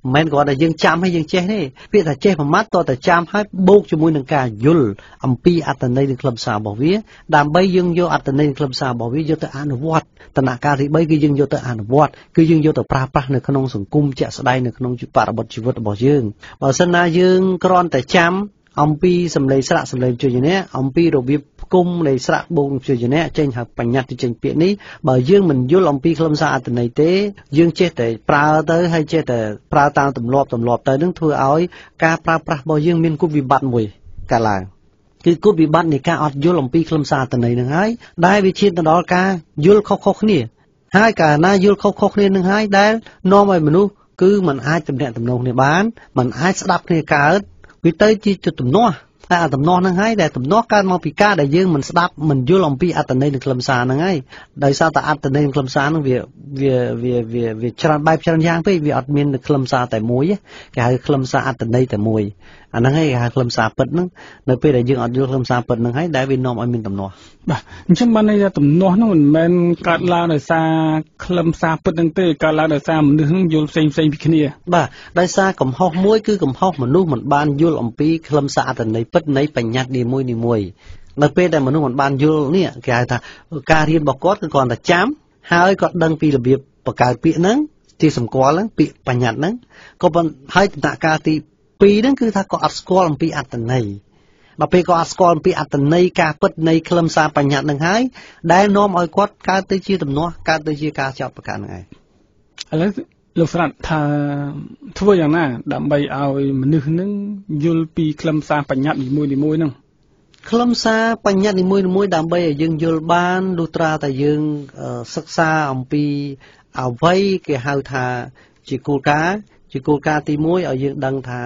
Speaker 4: មិនគាត់តែយើងចាំឲ្យយើងចេះទេពាក្យថាចេះប្រមាថតតែចាំឲ្យបូកជាមួយនឹងការយល់អំពីអត្ថន័យនៃខ្លឹមសាររបស់វាដើម្បីយើងយកអត្ថន័យនៃខ្លឹមសាររបស់វាយកទៅអនុវត្តដំណាក់កាលទី3គឺយើងយកទៅអនុវត្តគឺយើងយកទៅប្រើប្រាស់នៅក្នុងសង្គមជាក់ស្ដែងនៅក្នុងបរិបទជីវិតរបស់យើងបើសិនណាយើងគ្រាន់តែចាំអំពីសម្លេងស្រៈសម្លេងជញ្ញៈអំពីរបៀបផ្គុំនៃស្រៈបូកជញ្ញៈចេញហៅបញ្ញត្តិទៅចេញពាក្យនេះបើយើងមិនយល់អំពីខ្លឹមសារអត្ថន័យទេយើងចេះតែប្រើទៅហើយចេះតែប្រើតាមទម្លាប់ទៅនឹងធ្វើឲ្យការប្រើប្រាស់របស់យើងមានគុណវិបត្តិមួយកើតឡើងគឺគុណវិបត្តិនៃការអត់យល់អំពីខ្លឹមសារអត្ថន័យនឹងហើយដែលវាឈានទៅដល់ការយល់ខុសៗគ្នាហើយកាលណាយល់ខុសៗគ្នានឹងហើយដែលនាំឲ្យមនុស្សគឺมันអាចទំនាក់ទំនងគ្នាបានมันអាចស្ដាប់គ្នាកើតវាទៅជាទំនាស់តែអាទំនាស់ហ្នឹងហើយដែលទំនាស់កើតមកពីការដែលយើងមិនស្ដាប់មិនយល់អំពីអត្ថន័យនៃខ្លឹមសារហ្នឹងហើយដោយសារតែអត្ថន័យនៃខ្លឹមសារហ្នឹងវាច្រើនបែបច្រើនយ៉ាងពេកវាអត់មានខ្លឹមសារតែមួយគេហៅខ្លឹមសារអត្ថន័យតែមួយអាហ្នឹងហើយគេហៅខ្លឹមសារពិតហ្នឹងនៅពេលដែលយើងអត់យល់ខ្លឹមសារពិតហ្នឹងហើយដែលវានាំឲ្យមានទំនាស់
Speaker 3: បាទអញ្ចឹងបានន័យថាទំនាស់ហ្នឹងមិនមែនកើតឡើងដោយសារខ្លឹមសារពិតហ្នឹងទេកើតឡើងដោយសារមនុស្សហ្នឹងយល់ផ្សេងពីគ្នា
Speaker 4: បាទដោយសារកំហុសមួយគឺកំហុសមនុស្សមិនបានយល់អំពីខ្លឹមសារអត្ថន័យពិតនៃបញ្ញត្តិនីមួយនៅពេលដែលមនុស្សមិនបានយល់នេះគេហៅថាការរៀនរបស់គាត់គឺគ្រាន់តែចាំហើយគាត់ដឹងពីរបៀបបង្កើតពាក្យហ្នឹងទីសម្គាល់ហ្នឹងពាក្យបញ្ញត្តិហ្នឹងក៏ប៉ុន្តែហើយដំណាក់កាលទី2ហ្នឹងគឺថាគាត់អត់ស្គាល់អំពីអត្ថន័យដល់ពេលគាត់អត់ស្គាល់អំពីអត្ថន័យការពិតនៃខ្លឹមសារបញ្ញត្តិហ្នឹងហើយដែលនាំឲ្យគាត់កើតទៅជាទំនាស់កើតទៅជាការចោទប្រកាន់ហ្នឹងឯង
Speaker 3: ឥឡូវលោកស្រាប់ថាធ្វើយ៉ាងណាដើម្បីឲ្យមនុស្សហ្នឹងយល់ពីខ្លឹមសារបញ្ញត្តិនីមួយហ្នឹង
Speaker 4: ខ្លឹមសារបញ្ញត្តិនីមួយដើម្បីឲ្យយើងយល់បានលុះត្រាតែយើងសិក្សាអំពីអ្វីគេហៅថាជាគោលការណ៍ទី1ឲ្យយើងដឹងថា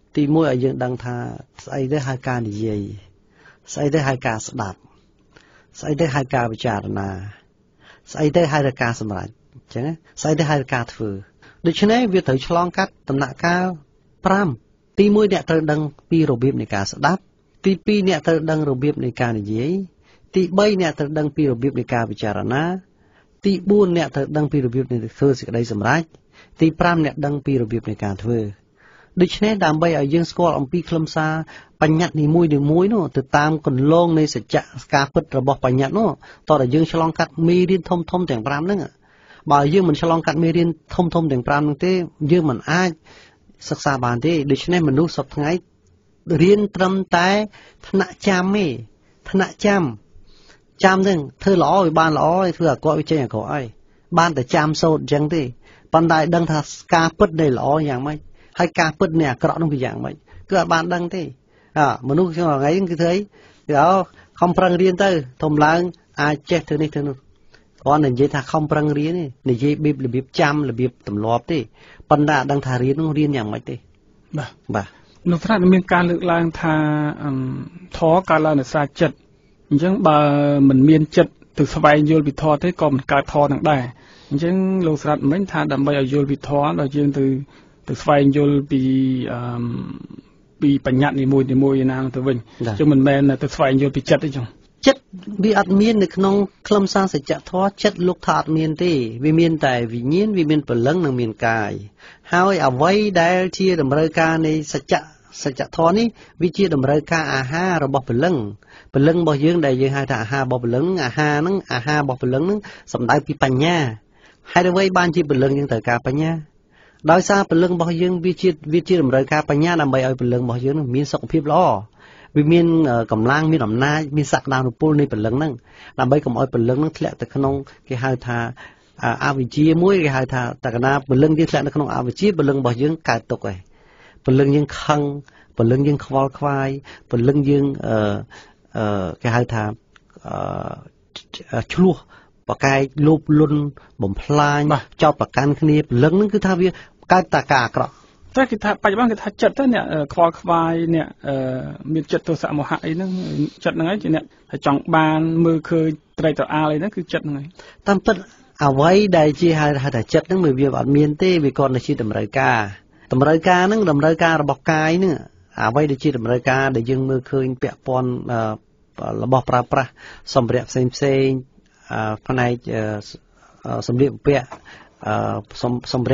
Speaker 4: ស្អីទៅហៅការនិយាយស្អីទៅហៅការស្ដាប់ស្អីទៅហៅការពិចារណាស្អីទៅហៅការសម្រេចអញ្ចឹងស្អីទៅហៅការធ្វើដូច្នេះវាត្រូវឆ្លងកាត់ដំណាក់កាល5ទី1អ្នកត្រូវដឹងពីរបៀបនៃការស្ដាប់ទី2អ្នកត្រូវដឹងរបៀបនៃការនិយាយទី3អ្នកត្រូវដឹងពីរបៀបនៃការពិចារណាទី4អ្នកត្រូវដឹងពីរបៀបនៃធ្វើសេចក្តីសម្រេចទី5អ្នកដឹងពីរបៀបនៃការធ្វើដូច្នេះដើម្បីឲ្យយើងស្គាល់អំពីខ្លឹមសារបញ្ញត្តិនីមួយនោះទៅតាមគន្លងនៃសច្ចៈការពិតរបស់បញ្ញត្តិនោះតើតែយើងឆ្លងកាត់មេរៀនធំទាំង5ហ្នឹងបើយើងមិនឆ្លងកាត់មេរៀនធំទាំង5ហ្នឹងទេយើងមិនអាចសិក្សាបានទេដូច្នេះមនុស្សសពថ្ងៃរៀនត្រឹមតែថ្នាក់ចាំទេថ្នាក់ចាំហ្នឹងធ្វើល្អវាបានល្អហើយធ្វើអាក្រក់វាចេញអាក្រក់ហើយបានតែចាំសូត្រអញ្ចឹងទេប៉ុន្តែដឹងថាការពិតនៃល្អយ៉ាងម៉េចហើយការពិតនៃអាក្រក់នោះវាយ៉ាងម៉េចគឺអត់បានដឹងទេមនុស្សក្នុងថ្ងៃហ្នឹងគឺធ្វើអីខំប្រឹងរៀនទៅធំឡើងអាចចេះធ្វើនេះធ្វើនោះគ្រាន់តែនិយាយថាខំប្រឹងរៀនទេនិយាយរបៀបចាំរបៀបទម្លាប់ទេប៉ុន្តែអត់ដឹងថារៀននោះរៀនយ៉ាងម៉េចទេ
Speaker 3: បាទនៅស្រាប់មានការលើកឡើងថាធម៌កើតឡើងដោយសារចិត្តអញ្ចឹងបើមិនមានចិត្តទៅស្វែងយល់ពីធម៌ទេក៏មិនកើតធម៌នឹងដែរអញ្ចឹងលោកស្រាប់មិញថាដើម្បីឲ្យយល់ពីធម៌ដល់យើងទៅស្វែងយល់ពីបញ្ញត្តិនីមួយណាទៅវិញអញ្ចឹងមិនមែនទៅស្វែងយល់ពីចិត្តទេចឹង
Speaker 4: ចិត្តវាអត់មាននៅក្នុងខ្លឹមសារសច្ចធម៌ចិត្តលោកថាអត់មានទេវាមានតែវិញ្ញាណវាមានព្រលឹងនិងមានកាយហើយអ្វីដែលជាតម្រូវការនៃសច្ចធម៌នេះវាជាតម្រូវការអាហាររបស់ព្រលឹងរបស់យើងដែលយើងហៅថាអាហាររបស់ព្រលឹងអាហាររបស់ព្រលឹងហ្នឹងសំដៅពីបញ្ញាហើយអ្វីបានជាព្រលឹងយើងត្រូវការបញ្ញាដោយសារព្រលឹងរបស់យើងវាជាតម្រូវការបញ្ញាដើម្បីឲ្យព្រលឹងរបស់យើងមានសុខភាពល្អវាមានកម្លាំងមានអំណាចមានសក្តានុពលនៃព្រលឹងហ្នឹងដើម្បីកុំឲ្យព្រលឹងហ្នឹងធ្លាក់ទៅក្នុងគេហៅថាអវិជ្ជាមួយគេហៅថាតកណាព្រលឹងយើងធ្លាក់នៅក្នុងអវិជ្ជាព្រលឹងរបស់យើងកើតទុក្ខឯងព្រលឹងយើងខឹងព្រលឹងយើងខ្វល់ខ្វាយព្រលឹងយើងគេហៅថាឆ្លោះបកែកលោភលន់បំផ្លាញចោតប្រកាន់គ្នាព្រលឹងហ្នឹងគឺថាវាកើតតែការអាក្រក់
Speaker 3: តែគេថាបច្ចុប្បន្នគេថាចិត្តទៅអ្នកខ្វល់ខ្វាយអ្នកមានចិត្តទោសៈមោហៈអីហ្នឹងចិត្តហ្នឹងឯងជាអ្នកចង់បានមើលឃើញត្រេកត្រអាលអីហ្នឹងគឺចិត្តហ្នឹងឯង
Speaker 4: តាមពិតអ្វីដែលជាហៅថាចិត្តហ្នឹងវាអត់មានទេវាគ្រាន់តែជាតម្រូវការហ្នឹងតម្រូវការរបស់កាយហ្នឹងអ្វីដែលជាតម្រូវការដែលយើងមើលឃើញពាក់ព័ន្ធរបស់ប្រើប្រាស់សម្ភារៈផ្សេងផ្នែកសម្ភារៈពាក់សម្ភារៈ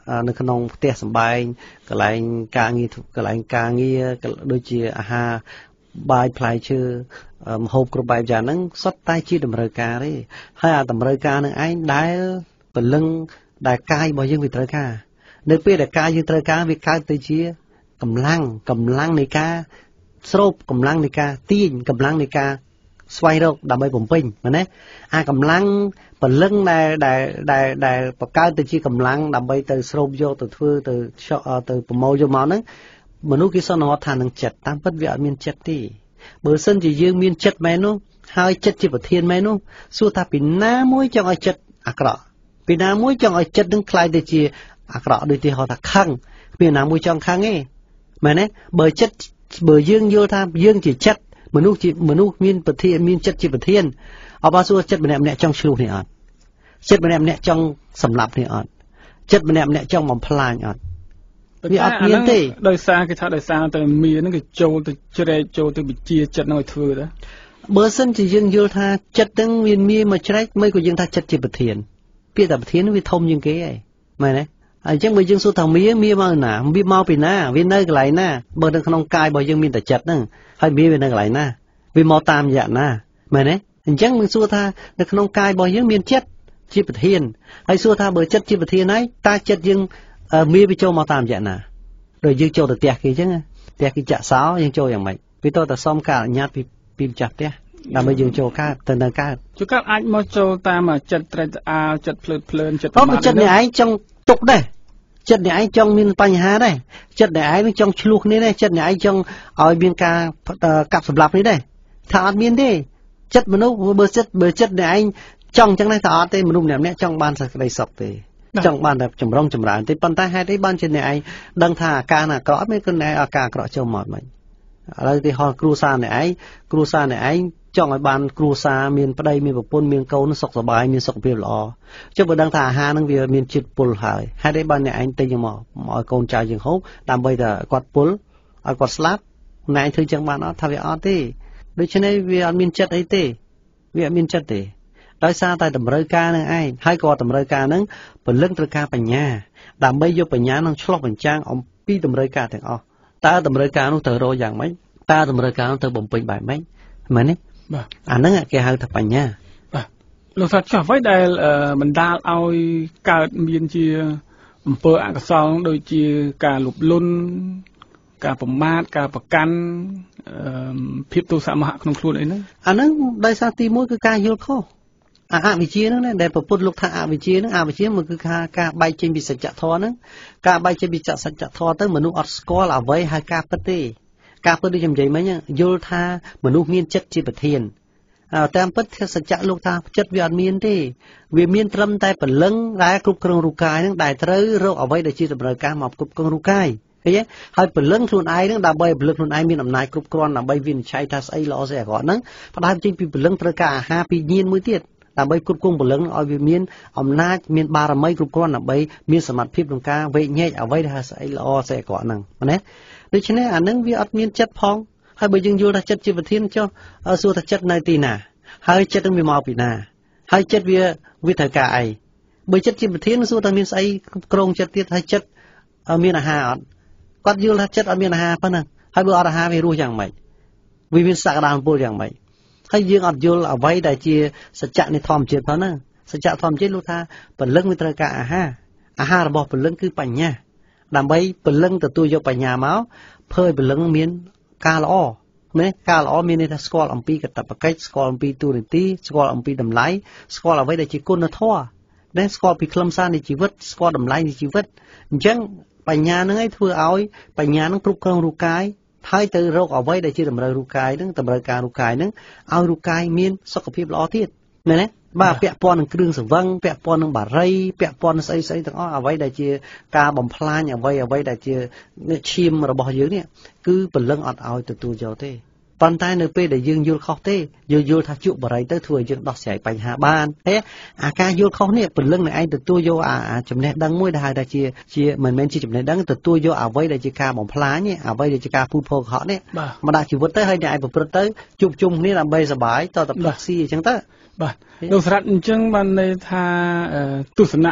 Speaker 4: នៅក្នុងផ្ទះសម្បែងកន្លែងការងារកន្លែងការងារដូចជាអាហារបាយផ្លែឈើម្ហូបគ្រប់បែបយ៉ាងហ្នឹងសុទ្ធតែជាតម្រូវការទេហើយអាតម្រូវការនឹងឯងដែលពលឹងដែលកាយរបស់យើងវាត្រូវការនៅពេលដែលកាយយើងត្រូវការវាកើតទៅជាកម្លាំងនៃការស្រូបកម្លាំងនៃការទាញកម្លាំងនៃការស្វែងរកដើម្បីបំពេញមែនទេអាកម្លាំងពលឹងដែលបង្កើតទៅជាកម្លាំងដើម្បីទៅស្រូបយកទៅធ្វើទៅប្រមូលយកមកហ្នឹងមនុស្សគេសន្និដ្ឋានថានឹងចិត្តតាមពិតវាអត់មានចិត្តទេបើសិនជាយើងមានចិត្តមែននោះហើយចិត្តជាប្រធានមែននោះសួរថាពីណាមួយចង់ឲ្យចិត្តអាក្រក់ពីណាមួយចង់ឲ្យចិត្តនឹងខ្លាយទៅជាអាក្រក់ដូចទីហៅថាខឹងពីណាមួយចង់ខឹងទេមែនទេបើយើងយល់ថាយើងជាចិត្តមនុស្សមានប្រធានមានចិត្តជាប្រធានអបអរសួរចិត្តម្នាក់ចង់ឆ្លុះនេះអត់ចិត្តម្នាក់ចង់សម្លាប់នេះអត់ចិត្តម្នាក់ចង់បំផ្លាញអត់វាអត់មានទេ
Speaker 3: ដោយសារគេថាដោយសារតែមានហ្នឹងគេចូលទៅជ្រែកចូលទៅវិជាចិត្តហ្នឹងឲ្យធ្វើដែរ
Speaker 4: បើសិនជាយើងយល់ថាចិត្តហ្នឹងមានមកជ្រែកមិនក៏យើងថាចិត្តជាប្រធានពាក្យថាប្រធានវាធំជាងគេហើយមែនទេអញ្ចឹងបើយើងសួរថាមាមកណាវាមកពីណាវានៅកន្លែងណាបើនៅក្នុងកាយរបស់យើងមានតែចិត្តហ្នឹងហើយវានៅកន្លែងណាវាមកតាមរយៈណាមែនទេអញ្ចឹងយើងសួរថានៅក្នុងកាយរបស់យើងមានចិត្តជាប្រធានហើយសួរថាបើចិត្តជាប្រធានហើយតើចិត្តយើងវាចូលមកតាមរយៈណាដូចយើងចូលទៅផ្ទះគេអញ្ចឹងផ្ទះគេចាក់សោយើងចូលយ៉ាងម៉េចវាតើសុំការអនុញ្ញាតពីម្ចាស់ផ្ទះដើម្បីយើងចូលកើតទៅនៅកើត
Speaker 3: ជួនកាលអាចមកចូលតាមចិត្តត្រេកអាលចិត្តភ្លើតភ្លើនចិត្ត
Speaker 4: ប្រមាថចិត្តនេះឯងចង់ទុកដែរចិត្តនេះឯងចង់មានបញ្ហាដែរចិត្តនេះឯងចង់ឆ្លោះគ្នាដែរចិត្តនេះឯងចង់ឲ្យមានការកាប់សម្លាប់នេះដែរថាអត់មានទេចិត្តមនុស្សបើចិត្តនេះឯងចង់អញ្ចឹងដែរថាអត់ទេមនុស្សម្នាក់ចង់បានសេចក្តីសុខទេចង់បានតែចម្រុងចម្រើនទេប៉ុន្តែហេតុអីបានជាអ្នកឯងដឹងថាអាការណាអាក្រក់មិនគឺអ្នកអាការអាក្រក់ចូលមកមិនឥឡូវទីហោះគ្រួសារអ្នកឯងចង់ឲ្យបានគ្រួសារមានប្តីមានប្រពន្ធមានកូនសុខសប្បាយមានសុខភាពល្អចុះបើដឹងថាអាហារនឹងវាមានជាតិពុលហើយហេតុអីបានអ្នកឯងទិញមកឲ្យកូនចៅយើងហូបដើម្បីតែគាត់ពុលឲ្យគាត់ស្លាប់អ្នកឯងធ្វើចឹងបានអត់ថាវាអត់ទេដូច្នេះវាអត់មានចិត្តអីទេវាអត់មានចិត្តទេដោយសារតែតម្រូវការនឹងឯងហើយក៏តម្រូវការនឹងពលឹងត្រូវការបញ្ញាដើម្បីយកបញ្ញានឹងឆ្លុះបញ្ចាំងអំពីតម្រូវការទាំងអស់តើតម្រូវការនោះទៅរកយ៉ាងម៉េចតើតម្រូវការនោះទៅបំពេញបែបម៉េចមែនទេ
Speaker 3: បាទ
Speaker 4: អាហ្នឹងគេហៅថាបញ្ញា
Speaker 3: បាទលោកថាចុះអ្វីដែលបណ្ដាលឲ្យកើតមានជាអំពើអកុសលដូចជាការលុបលន់ការប្រមាថការប្រកាន់ភាពទោសៈមហៈក្នុងខ្លួនអីហ្នឹង
Speaker 4: អាហ្នឹងដោយសារទី1គឺការយល់ខុសអវិជ្ជាហ្នឹងដែលពុទ្ធលោកថាអវិជ្ជាហ្នឹងអវិជ្ជាមកគឺការបែកចេញពីសច្ចធម៌ហ្នឹងការបែកចេញពីសច្ចធម៌ទៅមនុស្សអត់ស្គាល់អ្វីហើយការពិតទេការពិតដូចខ្ញុំនិយាយមិញយល់ថាមនុស្សមានចិត្តជាប្រធានតាមពិតសច្ចៈលោកថាចិត្តវាអត់មានទេវាមានត្រឹមតែពលឹងដែលគ្រប់គ្រងរូបកាយហ្នឹងដែលត្រូវរកអ្វីដែលជាតម្រូវការមកគ្រប់គ្រងរូបកាយឃើញទេហើយពលឹងខ្លួនឯងហ្នឹងដើម្បីពលឹងខ្លួនឯងមានអំណាចគ្រប់គ្រាន់ដើម្បីវិនិច្ឆ័យថាស្អីល្អស្អីអាក្រក់ហ្នឹងផ្ដើមចេញពីពលឹងត្រូវការអាហារពីញាណមួយទៀតដើម្បីគ្រប់គ្រងពលឹងឲ្យវាមានអំណាចមានបារមីគ្រប់គ្រាន់ដើម្បីមានសមត្ថភាពក្នុងការវែកញែកអ្វីដែលស្អីល្អស្អីអាក្រក់ហ្នឹងណាដូច្នេះអានឹងវាអត់មានចិត្តផងហើយបើយើងយល់ថាចិត្តជាប្រធានចុះសួរថាចិត្តនៅទីណាហើយចិត្តនឹងវាមកពីណាហើយចិត្តវាត្រូវការអីបើចិត្តជាប្រធានសួរថាមានស្អីក្រងចិត្តទៀតហើយចិត្តមានអាហារអត់គាត់យល់ថាចិត្តអត់មានអាហារប៉ុណ្ណឹងហើយបើអត់អាហារវារស់យ៉ាងម៉េចវាមានសក្តានុពលយ៉ាងម៉េចហើយយើងអត់យល់អ្វីដែលជាសច្ចៈនៃធម្មជាតិផងហ្នឹងសច្ចៈធម្មជាតិលោកថាពលឹងវាត្រូវការអាហាររបស់ពលឹងគឺបញ្ញាដើម្បីពលឹងទទួលយកបញ្ញាមកធ្វើឲ្យពលឹងមានការល្អណាការល្អមានន័យថាស្គាល់អំពីកតបកិច្ចស្គាល់អំពីទូនីតិស្គាល់អំពីតម្លៃស្គាល់អ្វីដែលជាគុណធម៌ដែលស្គាល់ពីខ្លឹមសារនៃជីវិតស្គាល់តម្លៃនៃជីវិតអញ្ចឹងបញ្ញានឹងឯងធ្វើឲ្យបញ្ញានឹងគ្រប់គ្រងរូបកាយហើយទៅរកអ្វីដែលជាតម្រូវរូបកាយនឹងតម្រូវការរូបកាយនឹងឲ្យរូបកាយមានសុខភាពល្អទៀតមែនទេបាទពាក់ព័ន្ធនឹងគ្រឿងសង្វឹងពាក់ព័ន្ធនឹងបារីពាក់ព័ន្ធនឹងស្អីទាំងអស់អ្វីដែលជាការបំផ្លាញអ្វីដែលជាឈាមរបស់យើងនេះគឺពលឹងអត់ឲ្យទទួលយកទេប៉ុន្តែនៅពេលដែលយើងយល់ខុសទេយើងយល់ថាជក់បារីទៅធ្វើឲ្យយើងដោះស្រាយបញ្ហាបានទេអាការយល់ខុសនេះពលឹងនឹងឯងទទួលយកអាចំណេះដឹងមួយដែលហៅថាជាមិនមែនជាចំណេះដឹងទទួលយកអ្វីដែលជាការបំផ្លាញអ្វីដែលជាការពូតភរកុហកនេះមកដាក់ជីវិតទៅហើយអ្នកឯងប្រព្រឹត្តទៅជួបជុំគ្នាដើម្បីសុបាយតតែផ្លាស់ស៊ីអញ្ចឹងទៅ
Speaker 3: បាទលោកស្រាប់អញ្ចឹងបានន័យថាទស្សនៈ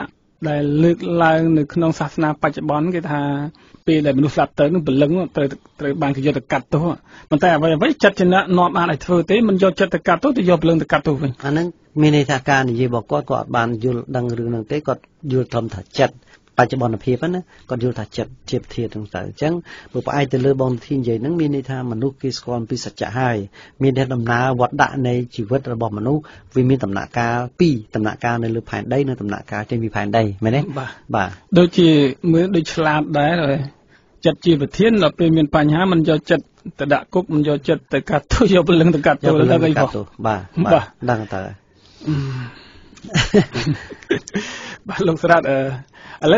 Speaker 3: ដែលលើកឡើងនៅក្នុងសាសនាបច្ចុប្បន្នគេថាពេលដែលមនុស្សស្លាប់ទៅនឹងព្រលឹងត្រូវបានគេយកទៅកាត់ទោសប៉ុន្តែអ្វីចិត្តចំណាក់នាំបានឲ្យធ្វើទេមិនយកចិត្តទៅកាត់ទោសទៅយកព្រលឹងទៅកាត់ទោសវិញ
Speaker 4: អាហ្នឹងមានន័យថាការនិយាយរបស់គាត់អត់បានយល់ដឹងរឿងហ្នឹងទេគាត់យល់ត្រឹមថាចិត្តបច្ចុប្បន្នភាពណាគាត់យល់ថាចិត្តជាប្រធានហ្នឹងទៅអញ្ចឹងបើផ្អែកទៅលើបងធីនិយាយហ្នឹងមានន័យថាមនុស្សគេស្គាល់ពីសច្ចៈហើយមានតែដំណើរវត្តដាក់នៃជីវិតរបស់មនុស្សវាមានដំណាក់កាល2ដំណាក់កាលនៅលើផែនដីនិងដំណាក់កាលចេញពីផែនដីមែនទេ
Speaker 3: បាទដូចជាមើលដូចឆ្លាតដែរចិត្តជាប្រធានដល់ពេលមានបញ្ហាមិនយកចិត្តទៅដាក់គុកមិនយកចិត្តទៅកាត់ទោសយកព្រលឹងទៅកាត់ទោសលើអីបង
Speaker 4: បាទដឹងតើ
Speaker 3: បាទលោកស្រាតឥឡូវ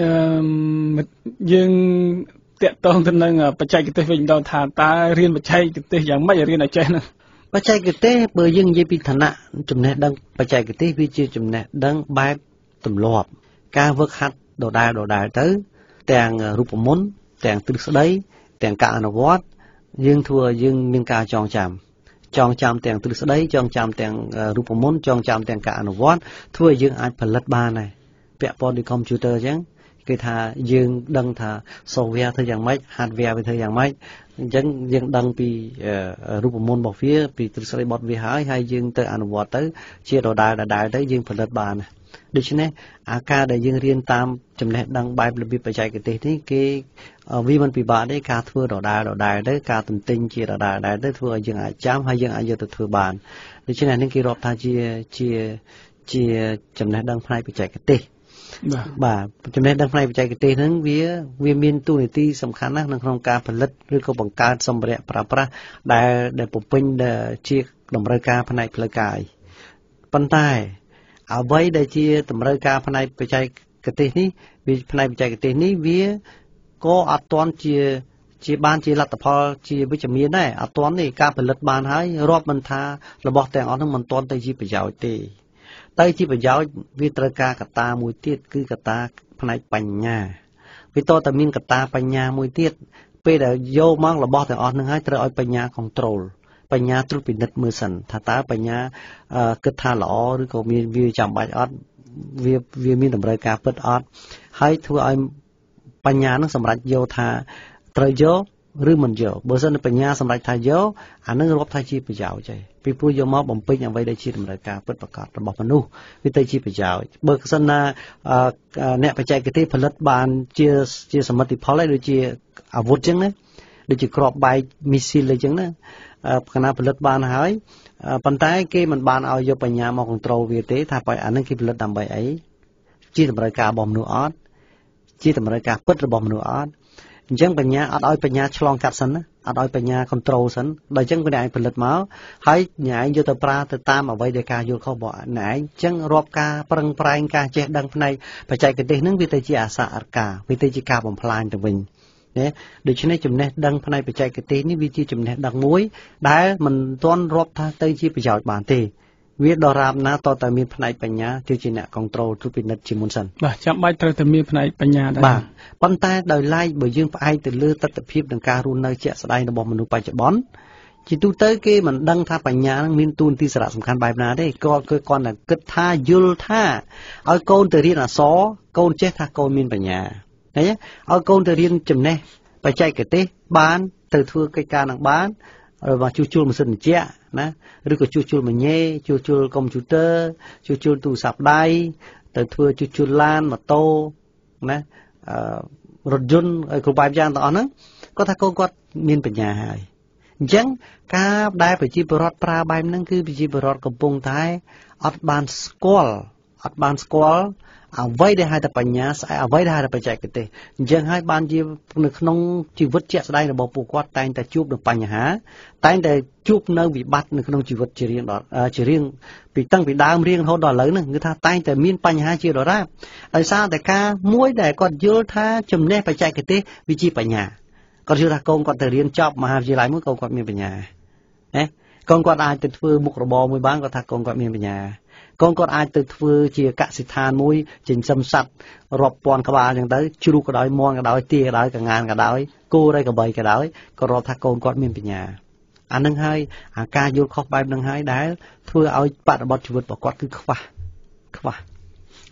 Speaker 3: យើងតាក់ទងទៅនឹងបច្ចេកទេសវិញដល់ថាតើរៀនបច្ចេកទេសយ៉ាងម៉េចរៀនឲ្យចេះហ្នឹង
Speaker 4: បច្ចេកទេសបើយើងនិយាយពីឋានៈចំណេះដឹងបច្ចេកទេសវាជាចំណេះដឹងបែបទម្លាប់ការវឹកហាត់ដដែលទៅទាំងរូបមន្តទាំងទ្រឹស្ដីទាំងការអនុវត្តយើងធ្វើយើងមានការចងចាំទាំងទ្រឹស្ដីចងចាំទាំងរូបមន្តចងចាំទាំងការអនុវត្តធ្វើឲ្យយើងអាចផលិតបានដែរពាក់ព័ន្ធនឹងកុំព្យូទ័រអញ្ចឹងគេថាយើងដឹងថា software ធ្វើយ៉ាងម៉េច hardware វាធ្វើយ៉ាងម៉េចអញ្ចឹងយើងដឹងពីរូបមន្តរបស់វាពីទ្រឹស្ដីរបស់វាហើយយើងទៅអនុវត្តទៅជាដដែលទៅយើងផលិតបានដូច្នេះអាការដែលយើងរៀនតាមចំណេះដឹងបែបរបៀបបច្ចេកទេសនេះគេវាមិនពិបាកទេការធ្វើដដែលទៅការទន្ទិញជាដដែលទៅធ្វើឲ្យយើងអាចចាំហើយយើងអាចយកទៅធ្វើបានដូច្នេះនេះគេរាប់ថាជាចំណេះដឹងផ្នែកបច្ចេកទេសបាទចំណេះដឹងផ្នែកបច្ចេកទេសហ្នឹងវាមានតួនាទីសំខាន់ណាស់នៅក្នុងការផលិតឬក៏បង្កើតសម្ភារៈប្រើប្រាស់ដែលពពេញជាតម្រូវការផ្នែកផ្លូវកាយប៉ុន្តែអ្វីដែលជាតម្រូវការផ្នែកបច្ចេកទេសនេះវាផ្នែកបច្ចេកទេសនេះវាក៏អត់ទាន់ជាបានជាលទ្ធផលជាវិជ្ជមានដែរអត់ទាន់ទេការផលិតបានហើយរាប់មិនថារបស់ទាំងអស់ហ្នឹងមិនទាន់ទៅជាប្រយោជន៍ទេទៅជាប្រយោជន៍វាត្រូវការកត្តាមួយទៀតគឺកត្តាផ្នែកបញ្ញាវាតតែមានកត្តាបញ្ញាមួយទៀតពេលដែលយកមករបស់ទាំងអស់ហ្នឹងហើយត្រូវឲ្យបញ្ញា control បញ្ញាត្រួតពិនិត្យមើលសិនថាតើបញ្ញាគិតថាល្អឬក៏មានវាចាំបាច់អត់វាមានតម្រូវការពិតអត់ហើយធ្វើឲ្យបញ្ញានឹងសម្រេចយកថាត្រូវយកឬមិនយកបើសិនបញ្ញាសម្រេចថាយកអានឹងរាប់ថាជាប្រយោជន៍ហើយពីព្រោះយកមកបំពេញអ្វីដែលជាតម្រូវការពិតប្រាកដរបស់មនុស្សវាទៅជាប្រយោជន៍បើសិនណាអ្នកបច្ចេកទេសផលិតបានជាសមិទ្ធផលហើយដូចជាអាវុធអញ្ចឹងណាដូចជាគ្រាប់បែកមីស៊ីលអញ្ចឹងណាគណៈផលិតបានហើយប៉ុន្តែគេមិនបានឲ្យយកបញ្ញាមក control វាទេថាបើអានឹងគេផលិតដើម្បីអីជាតម្រូវការរបស់មនុស្សអត់ជាតម្រូវការពិតរបស់មនុស្សអត់អញ្ចឹងបញ្ញាអត់ឲ្យបញ្ញាឆ្លងកាត់សិនណាអត់ឲ្យបញ្ញា control សិនដល់អញ្ចឹងអ្នកឯងផលិតមកហើយអ្នកឯងយកទៅប្រើទៅតាមអ្វីដែលការយល់ខុសរបស់អ្នកឯងអញ្ចឹងរាប់ការប្រឹងប្រែងការចេះដឹងផ្នែកបច្ចេកទេសហ្នឹងវាទៅជាអាសាអរកាវាទៅជាការបំផ្លាញទៅវិញណាដូច្នេះចំណេះដឹងផ្នែកបច្ចេកទេសនេះវាជាចំណេះដឹងមួយដែលមិនទាន់រាប់ថាទៅជាប្រយោជន៍បានទេវាដរាបណាតតែមានផ្នែកបញ្ញាជាអ្នក control ទ្រពិនិត្យជាមុនសិន
Speaker 3: បាទចាំបាច់ត្រូវតែមានផ្នែកបញ្ញាដែរ
Speaker 4: បាទប៉ុន្តែដោយឡែកបើយើងផ្អែកទៅលើទស្សនវិជ្ជានិងការរស់នៅជាក់ស្ដែងរបស់មនុស្សបច្ចុប្បន្នជាទូទៅគេមិនដឹងថាបញ្ញានឹងមានតួនាទីសារៈសំខាន់បែបណាទេគាត់តែគិតថាយល់ថាឲ្យកូនទៅរៀនអក្សរកូនចេះថាកូនមានបញ្ញាឃើញទេឲ្យកូនទៅរៀនចំណេះបច្ចេកទេសបានទៅធ្វើកិច្ចការនឹងបានរបស់ជួសជុលម៉ាស៊ីនត្រជាក់ណាឬក៏ជួសជុលម៉ាញ៉េជួសជុលកុំព្យូទ័រជួសជុលទូរស័ព្ទដៃទៅធ្វើជួសជុលឡានម៉ូតូណារថយន្តឲ្យគ្រប់បែបយ៉ាងទាំងអស់ហ្នឹងគាត់ថាកូនគាត់មានបញ្ញាហើយអញ្ចឹងការដែលប្រជាពលរដ្ឋប្រើបែបហ្នឹងគឺប្រជាពលរដ្ឋកំពុងតែអត់បានស្គាល់អ្វីដែលហៅថាបញ្ញាអ្វីដែលហៅថាបច្ចេកទេសអញ្ចឹងហើយបានជានៅក្នុងជីវិតជាក់ស្ដែងរបស់ពួកគាត់តែងតែជួបនឹងបញ្ហាតែងតែជួបនៅវិបត្តិនៅក្នុងជីវិតជារៀងពីតាំងពីដើមរៀងរហូតដល់ឥឡូវហ្នឹងគឺថាតែងតែមានបញ្ហាជាដរាបដោយសារតែការមួយដែលគាត់យល់ថាចំណេះបច្ចេកទេសវាជាបញ្ញាគាត់យល់ថាកូនគាត់ទៅរៀនចប់មហាវិទ្យាល័យមួយកូនគាត់មានបញ្ញាណាកូនគាត់អាចទៅធ្វើមុខរបរមួយបានគាត់ថាកូនគាត់មានបញ្ញាកូនគាត់អាចទៅធ្វើជាកសិដ្ឋានមួយចិញ្ចឹមសត្វរាប់ពាន់ក្បាលអញ្ចឹងទៅជ្រូកក៏ដោយមាន់ក៏ដោយទាក៏ដោយកងានក៏ដោយគោឬក្របីក៏ដោយក៏រាប់ថាកូនគាត់មានបញ្ញាអានឹងហើយអាការយល់ខុសបែបនឹងហើយដែលធ្វើឲ្យបរិបទជីវិតរបស់គាត់គឺខ្វះ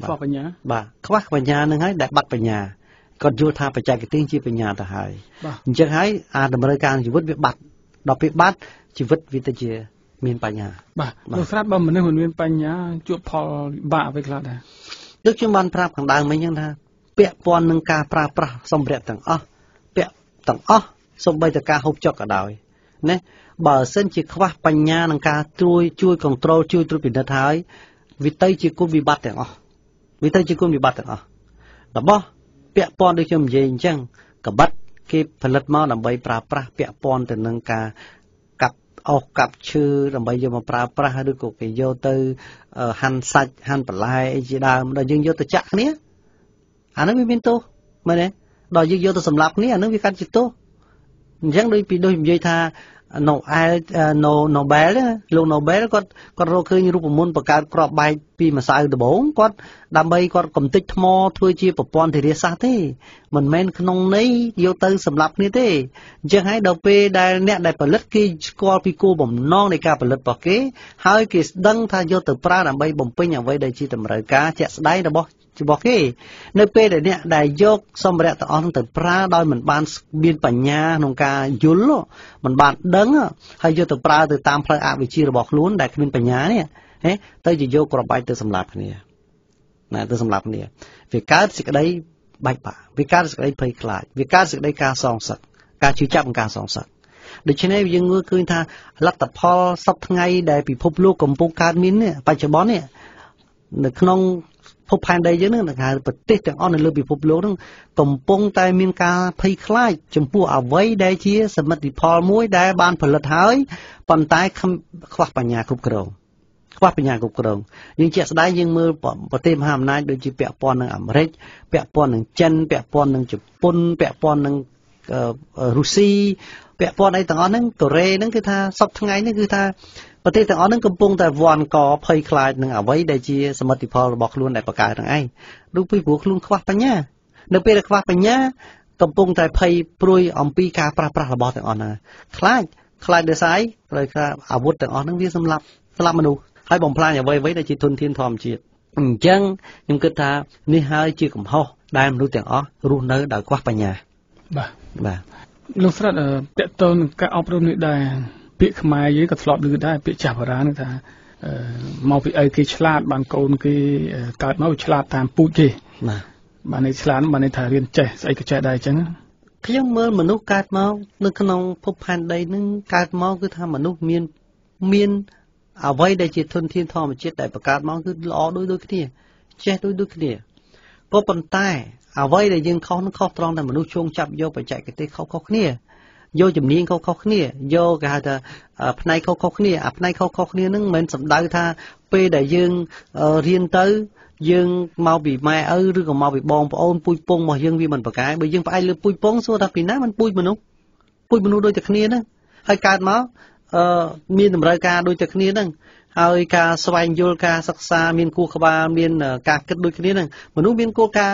Speaker 3: ខ្វះបញ្ញា
Speaker 4: បាទខ្វះបញ្ញានឹងហើយដែលបាត់បញ្ញាគាត់យល់ថាបច្ចេកទេសជាបញ្ញាទៅហើយអញ្ចឹងហើយតម្រូវការជីវិតវាបាត់ដល់ពេលបាត់ជីវិតវាទៅជាមានបញ្ញា
Speaker 3: បាទលោកស្រាប់បើមនុស្សមិនមានបញ្ញាជួបផលវិបាកអ្វីខ្លះដែរ
Speaker 4: ដូចខ្ញុំបានប្រាប់ខាងដើមមិញហ្នឹងថាពាក់ព័ន្ធនឹងការប្រើប្រាស់សម្ភារៈទាំងអស់ពាក់ទាំងអស់សូម្បីតែការហូបចុកក៏ដោយណាបើសិនជាខ្វះបញ្ញានឹងការជួយ control ជួយត្រួតពិនិត្យហើយវាទៅជាគុណវិបត្តិទាំងអស់របស់ពាក់ព័ន្ធដូចខ្ញុំនិយាយអញ្ចឹងកបិតគេផលិតមកដើម្បីប្រើប្រាស់ពាក់ព័ន្ធទៅនឹងការកាប់ឈើដើម្បីយកមកប្រើប្រាស់ឬក៏គេយកទៅហាន់សាច់ហាន់បន្លែអីជាដើមដល់យើងយកទៅចាក់គ្នាអាហ្នឹងវាមានទោសមែនទេដល់យើងយកទៅសម្លាប់គ្នាអាហ្នឹងវាកាត់ជាទោសអញ្ចឹងដូចនិយាយថាNobel លោក Nobel គាត់រកឃើញរូបមន្តបង្កើតក្របបែកពីម្សៅដំបងគាត់ដើម្បីគាត់កំទេចថ្មធ្វើជាប្រព័ន្ធធារាសាស្ត្រទេមិនមែនក្នុងន័យយកទៅសម្លាប់គ្នាទេអញ្ចឹងហើយដល់ពេលដែលអ្នកដែលផលិតគេស្គាល់ពីគោលបំណងនៃការផលិតរបស់គេហើយគេស្ដឹងថាយកទៅប្រើដើម្បីបំពេញអ្វីដែលជាតម្រូវការជាក់ស្ដែងរបស់គេនៅពេលដែលអ្នកដែលយកសម្ភារៈទាំងអស់នោះទៅប្រើដោយមិនបានមានបញ្ញាក្នុងការយល់មិនបានដឹងហើយយកទៅប្រើទៅតាមផ្លូវអវិជ្ជារបស់ខ្លួនដែលគ្មានបញ្ញានេះទៅជាយកក្របបែកទៅសម្លាប់គ្នាណាទៅសម្លាប់គ្នាវាកើតសេចក្តីបែកបាក់វាកើតសេចក្តីភ័យខ្លាចវាកើតសេចក្តីការសងសឹកការជឿចាប់និងការសងសឹកដូច្នេះយើងមើលឃើញថាលទ្ធផលសពថ្ងៃដែលពិភពលោកកំពុងកើតមាននេះបច្ចុប្បន្ននេះនៅក្នុងភពផែនដីយើងនឹងហៅប្រទេសទាំងអស់នៅលើពិភពលោកនឹងកំពុងតែមានការភ័យខ្លាចចំពោះអ្វីដែលជាសមិទ្ធផលមួយដែលបានផលិតហើយប៉ុន្តែខ្វះបញ្ញាគ្រប់គ្រងយើងជាក់ស្ដែងយើងមើលប្រទេសមហាអំណាចដូចជាពាក់ព័ន្ធនឹងអាមេរិកពាក់ព័ន្ធនឹងចិនពាក់ព័ន្ធនឹងជប៉ុនពាក់ព័ន្ធនឹងរុស្ស៊ីពាក់ព័ន្ធអីទាំងអស់ហ្នឹងកូរ៉េហ្នឹងគឺថាសពថ្ងៃនេះគឺថាប្រទេសទាំងអស់ហ្នឹងកំពុងតែវាន់កភ័យខ្លាចនឹងអ្វីដែលជាសមិទ្ធផលរបស់ខ្លួនដែលបង្កើតនឹងឯងដូចពីព្រោះខ្លួនខ្វះបញ្ញានៅពេលដែលខ្វះបញ្ញាកំពុងតែភ័យព្រួយអំពីការប្រាស្រ័យរបស់ទាំងអស់ហ្នឹងខ្លាចដោយសារអីដោយសារអាវុធទាំងអស់ហ្នឹងវាសម្លាប់មនុស្សហើយបំផ្លាញអ្វីដែលជាធនធានធម្មជាតិអញ្ចឹងខ្ញុំគិតថានេះហើយជាកំហុសដែលមនុស្សទាំងអស់រស់នៅដោយខ្វះបញ្ញា
Speaker 3: បាទលោកស្រីតតើតើនឹងការអប់រំនេះដែរពាក្យខ្មែរយើងក៏ធ្លាប់ឮដែរពាក្យចាស់បុរាណថាមកពីអីគេឆ្លាតបានកូនគេកើតមកឆ្លាតតាមពូជទេបាទនេះឆ្លាតបានន័យថារៀនចេះស្អីក៏ចេះដែរអញ្ចឹង
Speaker 4: ខ្ញុំមើលមនុស្សកើតមកនៅក្នុងភពផែនដីនឹងកើតមកគឺថាមនុស្សមានអ្វីដែលជាធនធានធម្មជាតិដែលបង្កើតមកគឺល្អដូចគ្នាចេះដូចគ្នាក៏ប៉ុន្តែអ្វីដែលយើងខុសត្រង់តែមនុស្សជងចាប់យកបច្ចេកទេសខុសគ្នាយកជំនាញខុសគ្នាយកគេហៅថាផ្នែកខុសគ្នាអាផ្នែកខុសគ្នាហ្នឹងមិនមែនសំដៅថាពេលដែលយើងរៀនទៅយើងមកពីម៉ែឪឬក៏មកពីបងប្អូនពូជពងរបស់យើងវាមិនប្រកែបើយើងផ្អែកលើពូជពងសួរថាពីណាមិនពូជមនុស្សដូចតែគ្នាហ្នឹងហើយកើតមកមានតម្រូវការដូចតែគ្នាហ្នឹងហើយការស្វែងយល់ការសិក្សាមានគួរក្បាលមានការគិតដូចគ្នាហ្នឹងមនុស្សមានគោលការណ៍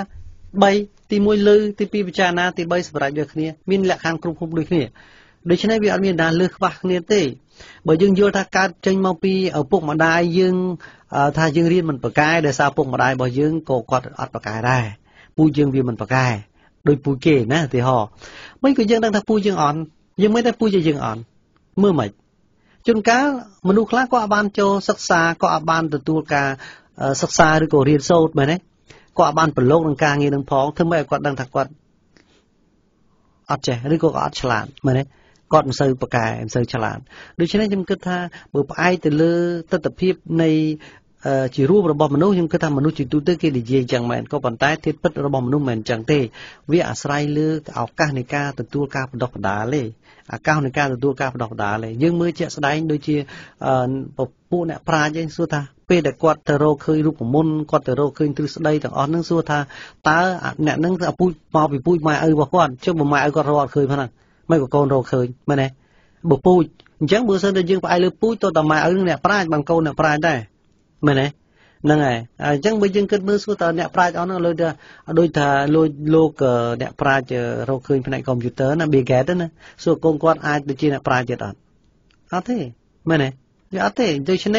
Speaker 4: 3ទី1លើទី2ពិចារណាទី3សម្រាប់យកគ្នាមានលក្ខខណ្ឌគ្រប់ដូចគ្នាដូច្នេះវាអត់មានណាលើសខ្វះគ្នាទេបើយើងយល់ថាកើតចេញមកពីឪពុកម្ដាយយើងថាយើងរៀនមិនប្រកែដោយសារឪពុកម្ដាយរបស់យើងក៏គាត់អត់ប្រកែដែរពូជយើងវាមិនប្រកែដោយពូជគេណាឧទាហរណ៍មិនក៏យើងដឹងថាពូជយើងអន់យើងមិនតែពូជយើងអន់មើលមិនជួនកាលមនុស្សខ្លះក៏អាចបានចូលសិក្សាក៏អាចបានទទួលការសិក្សាឬក៏រៀនសូត្រមែនទេគាត់បានប្រឡូកនឹងការងារនឹងផងធ្វើម៉េចឲ្យគាត់ដឹងថាគាត់អត់ចេះឬក៏អត់ឆ្លាតមែនទេគាត់មិនសូវប្រកែមិនសូវឆ្លាតដូច្នេះខ្ញុំគិតថាបើផ្អែកទៅលើទស្សនវិជ្ជានៃជារូបរបស់មនុស្សខ្ញុំគិតថាមនុស្សជាទូទៅគេនិយាយចឹងមែនក៏ប៉ុន្តែធាតុពិតរបស់មនុស្សមិនចឹងទេវាអាស្រ័យលើឱកាសនៃការទទួលការបណ្ដុះបណ្ដាលទេឱកាសនៃការទទួលការបណ្ដុះបណ្ដាលទេយើងមើលជាក់ស្ដែងដូចជាពួកអ្នកប្រាជ្ញឯងសួរថាពេលដែលគាត់ទៅរកឃើញរូបមន្តគាត់ទៅរកឃើញទ្រឹស្ដីទាំងអស់ហ្នឹងសួរថាតើអ្នកហ្នឹងពូជមកពីពូជម៉ែឪរបស់គាត់ចុះបើម៉ែឪគាត់រកអត់ឃើញផងហ្នឹងមិនក៏កូនរកឃើញមែនទេបើពូជអញ្ចឹងបើសិនតែយើងផ្អែកលើពូជទៅតែម៉ែឪនឹងអ្នកប្រាជ្ញបានកូនអ្នកប្រាជ្ញដែរមែនទេហ្នឹងហើយអញ្ចឹងបើយើងគិតមើលសួរតើអ្នកប្រាជ្ញអស់ហ្នឹងដូចថាលោកអ្នកប្រាជ្ញរកឃើញផ្នែកកុំព្យូទ័រណា Bill Gates ណាសួរកូនគាត់អាចទៅជាអ្នកប្រាជ្ញទៀតអត់ទេមែនទេវាអត់ទេដូច្នេះ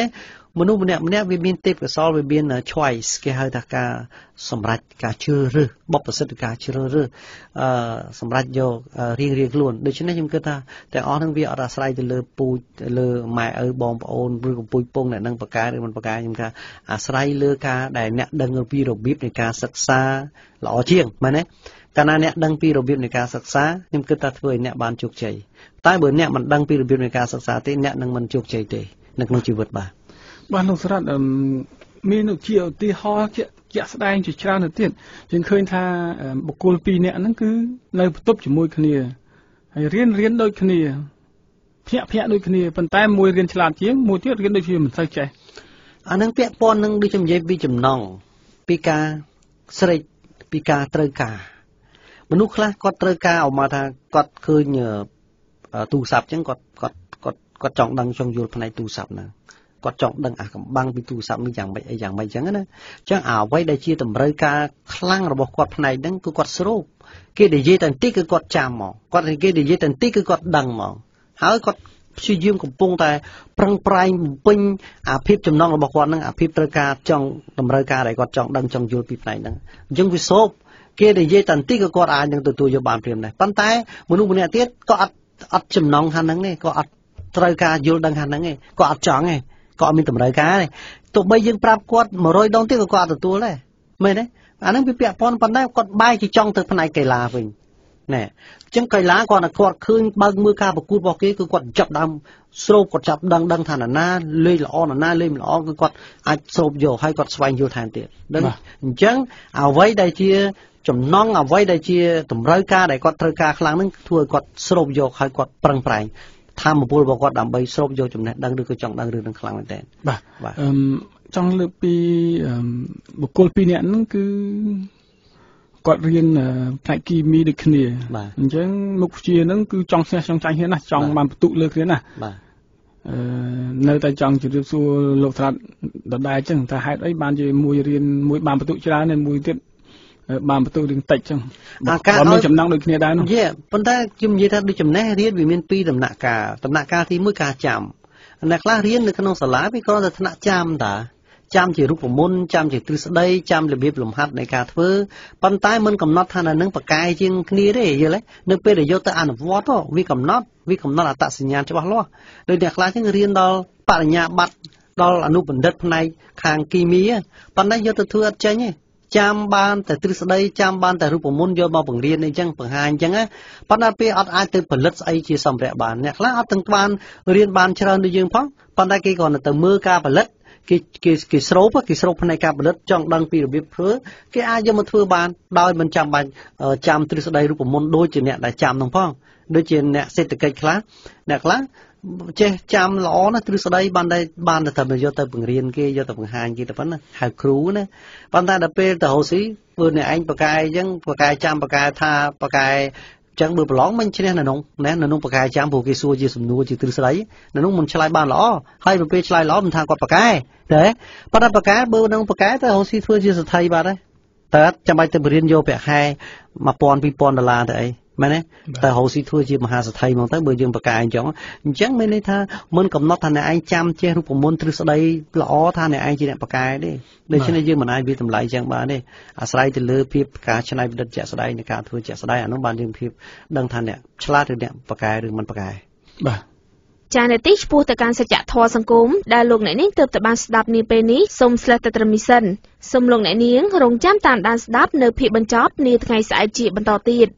Speaker 4: មនុស្សម្នាក់វាមានទេពកោសល្យវាមាន choice គេហៅថាការសម្រេចការជ្រើសរើសបបប្រសិទ្ធការជ្រើសរើសសម្រេចយករៀងខ្លួនដូច្នេះខ្ញុំគិតថាទាំងអស់ហ្នឹងវាអត់អាស្រ័យទៅលើពូជលើម៉ែឪបងប្អូនឬក៏ពូជពងអ្នកនឹងបកកែឬមិនបកកែខ្ញុំថាអាស្រ័យលើការដែលអ្នកដឹងពីរបៀបនៃការសិក្សាល្អជាងមែនទេកាលណាអ្នកដឹងពីរបៀបនៃការសិក្សាខ្ញុំគិតថាធ្វើឲ្យអ្នកបានជោគជ័យតែបើអ្នកមិនដឹងពីរបៀបនៃការសិក្សាទេអ្នកនឹងមិនជោគជ័យទេនៅក្នុងជីវិតបាទ
Speaker 3: លោកស្រាប់មានជាឧទាហរណ៍ជាក់ស្ដែងជាច្រើនទៅទៀតយើងឃើញថាបុគ្គលពីរនាក់ហ្នឹងគឺនៅបន្ទប់ជាមួយគ្នាហើយរៀនដូចគ្នាភ្នាក់ដូចគ្នាប៉ុន្តែមួយរៀនឆ្លាតជាងមួយទៀតរៀនដូចជាមិនសូវចេះ
Speaker 4: អានឹងពាក់ព័ន្ធនឹងដូចខ្ញុំនិយាយពីចំណងពីការស្រេកពីការត្រូវការមនុស្សខ្លះគាត់ត្រូវការអមថាគាត់ឃើញទូរស័ព្ទអញ្ចឹងគាត់ចង់ដឹងចង់យល់ផ្នែកទូរស័ព្ទហ្នឹងគាត់ចង់ដឹងអាកំបាំងពីទូរស័ព្ទនេះយ៉ាងម៉េចអីយ៉ាងម៉េចអញ្ចឹងណាអញ្ចឹងអ្វីដែលជាតម្រូវការខ្លាំងរបស់គាត់ផ្នែកហ្នឹងគឺគាត់ស្រូបគេនិយាយតែបន្តិចគឺគាត់ចាំមកគាត់គេនិយាយតែបន្តិចគឺគាត់ដឹងមកហើយគាត់ព្យាយាមកំពុងតែប្រឹងប្រែងបំពេញអាភាពចំណងរបស់គាត់ហ្នឹងអាភាពត្រូវការចង់តម្រូវការដែលគាត់ចង់ដឹងចង់យល់ពីផ្នែកហ្នឹងអញ្ចឹងវាស្រូបគេនិយាយតែបន្តិចក៏គាត់អាចនឹងទទួលយកបានព្រាមដែរប៉ុន្តែមនុស្សម្នាក់ទៀតក៏អត់ចំណងខាងហ្នឹងទេក៏អត់ត្រូវការយល់ដឹងខាងហ្នឹងទេក៏អត់ចង់ទេក៏អត់មានតម្រូវការទេទោះបីយើងប្រាប់គាត់100ដងទៀតក៏គាត់អត់ទទួលដែរមែនទេអាហ្នឹងវាពាក់ព័ន្ធប៉ុន្តែគាត់បែរជាចង់ទៅផ្នែកកីឡាវិញណែអញ្ចឹងកីឡាគាត់ឃើញបើកមើលការប្រកួតរបស់គេគឺគាត់ចាប់ដើមស្រូបគាត់ចាប់ដឹងថាណាលេងល្អណាលេងមិនល្អគឺគាត់អាចស្រូបយកហើយគាត់ស្វែងយល់ថែមទៀតដឹងអញ្ចឹងអ្វីដែលជាចំណងអ្វីដែលជាតម្រូវការដែលគាត់ត្រូវការខ្លាំងហ្នឹងធ្វើឲ្យគាត់ស្រូបយកហើយគាត់ប្រឹងប្រែងធម៌ពលរបស់គាត់ដើម្បីស្រូបយកចំណេះដឹងឬក៏ចង់ដឹងរឿងនឹងខ្លាំងមែនទែន
Speaker 3: បាទចង់លើកពីបុគ្គលពីរនាក់ហ្នឹងគឺគាត់រៀនផ្នែកគីមីដូចគ្នាអញ្ចឹងមុខវិជ្ជាហ្នឹងគឺចង់ស្នះចង់ចាញ់គ្នាណាស់ចង់បានបន្ទុកលើគ្នាណា
Speaker 4: បាទ
Speaker 3: នៅតែចង់ជម្រាបសួរលោកស្រាត់ដដែលអញ្ចឹងថាហេតុអីបានជាមួយរៀនមួយបានបន្ទុកច្រើនហើយមួយទៀតបានបន្ទុករឿងតិចអញ្ចឹងបើមានចំណងដូចគ្នាដែរនោះ
Speaker 4: យេប៉ុន្តែខ្ញុំនិយាយថាដូចចំណេះរៀនវាមាន2ដំណាក់កាលទី1ការចាំអ្នកខ្លះរៀននៅក្នុងសាលាវាគ្រាន់តែថ្នាក់ចាំតាចាំជារូបមន្តចាំជាទ្រឹស្ដីចាំរបៀបលំហាត់នៃការធ្វើប៉ុន្តែមិនកំណត់ថានឹងប្រកែកជាងគ្នាទេយល់ទេនៅពេលដែលយកទៅអនុវត្តវាកំណត់អត្តសញ្ញាណច្បាស់លាស់ដោយអ្នកខ្លះចឹងរៀនដល់បរិញ្ញាបត្រដល់អនុបណ្ឌិតផ្នែកខាងគីមីប៉ុន្តែយកទៅធ្វើអត់ចេញទេចាំបានតែទ្រឹស្ដីចាំបានតែរូបមន្តយកមកបង្រៀនអីចឹងបង្ហាញអញ្ចឹងណាប៉ុន្តែពេលអត់អាចទៅផលិតស្អីជាសម្ភារៈបានអ្នកខ្លះអត់ទាំងបានរៀនបានច្រើនដូចយើងផងប៉ុន្តែគេគ្រាន់តែទៅមើលការផលិតគេស្រូបផ្នែកការផលិតចង់ដឹងពីរបៀបធ្វើគេអាចយកមកធ្វើបានដោយមិនចាំបាច់ចាំទ្រឹស្ដីរូបមន្តដូចជាអ្នកដែលចាំនោះផងដូចជាអ្នកសេដ្ឋកិច្ចខ្លះអ្នកខ្លះចេះចាំល្អណាស់ទ្រឹស្ដីបានតែយកទៅបង្រៀនគេយកទៅបង្ហាញគេតែប៉ុណ្ណាហៅគ្រូណាប៉ុន្តែដល់ពេលទៅរកស៊ីធ្វើអ្នកឯងបកែអញ្ចឹងបកែចាំបកែថាបកែចឹងបើប្រឡងមិនឈ្នះនៅក្នុងបកែចាំព្រោះគេសួរជាសំណួរជាទ្រឹស្ដីនៅនោះមិនឆ្លើយបានល្អហើយទៅពេលឆ្លើយល្អមិនថាគាត់បកែទេប៉ុន្តែបកែបើនឹងបកែទៅរកស៊ីធ្វើជាសទ្ធិបាត់ហើយតើចាំបាច់ទៅបរៀនយកប្រាក់ខែ$1000-2000ទៅអីមែនទេតែរកស៊ីធ្វើជាមហាសទ្ធិហ្មងទៅបើយើងបកែអញ្ចឹងមានន័យថាមិនកំណត់ថាអ្នកឯងចាំចេះរូបមន្តទ្រឹស្ដីល្អថាអ្នកឯងជាអ្នកបកែទេដូច្នេះយើងមិនអាចវាតម្លៃចឹងបានទេអាស្រ័យទៅលើភាពការច្នៃប្រឌិតជាក់ស្ដែងនៃការធ្វើជាក់ស្ដែងអានោះបានយើងភាពដឹងថាអ្នកឆ្លាតឬអ្នកបកែឬមិនបកែ
Speaker 3: បាទ
Speaker 1: ចានាទីឆ្ពោះទៅកាន់សច្ចធម៌សង្គមដែលលោកអ្នកនាងទើបតែបានស្ដាប់នាពេលនេះសូមស្លេះតែត្រឹមនេះសិនសូមលោកអ្នកនាងរងចាំតាមដានស្ដាប់នៅភាគបញ្ចប់នាថ្ងៃស្អែកជាបន្តទៀត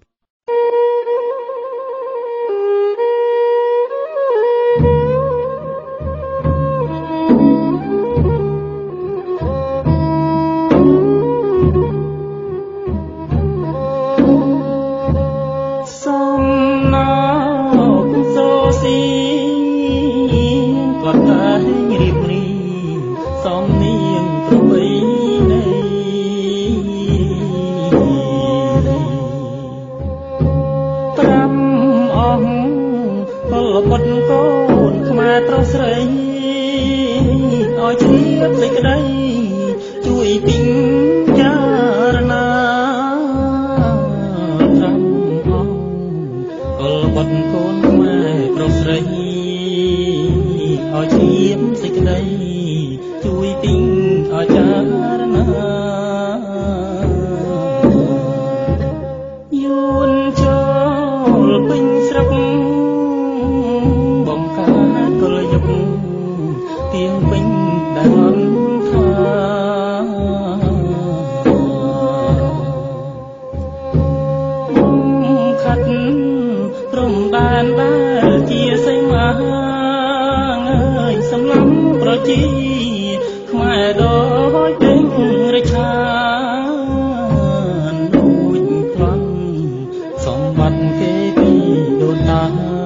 Speaker 5: ជីខ្មែរដូចដេញរឆានដូចផ្លន់សម្បត្តិគេពីដូនតា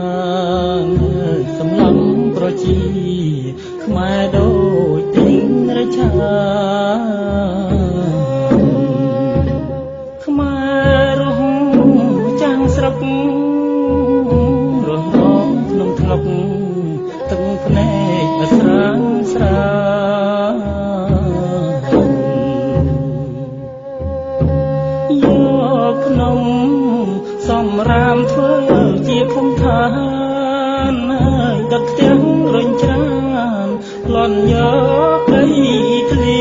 Speaker 5: សម្លឹងប្រជាខ្មែរដូចដេញរឆាខ្មែររស់ចាំងស្រុករស់រងក្នុងថ្លុកទឹកភ្នែកស្រាងស្រាយកភ្នំសំរាមធ្វើជាភូមិឋានហើយដឹកផ្ទះរញច្រានលន់យកដីធ្លី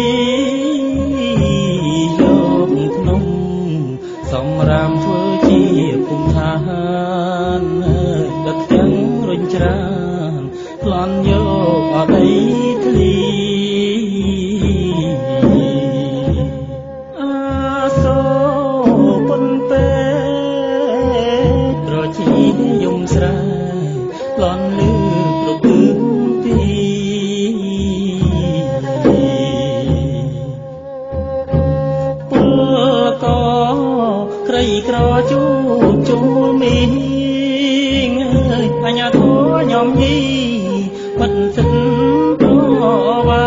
Speaker 5: យកភ្នំសំរាមធ្វើជាភូមិឋានហើយដឹកផ្ទះរញច្រានលន់យកអដីធ្លីអាសូពុនពេប្រជីយំស្រែលន់លឺគ្រប់ទិសទីពលកក្រីក្រជួលមីងអញ្ញាធัวញោមញីបាត់សិនប្រវា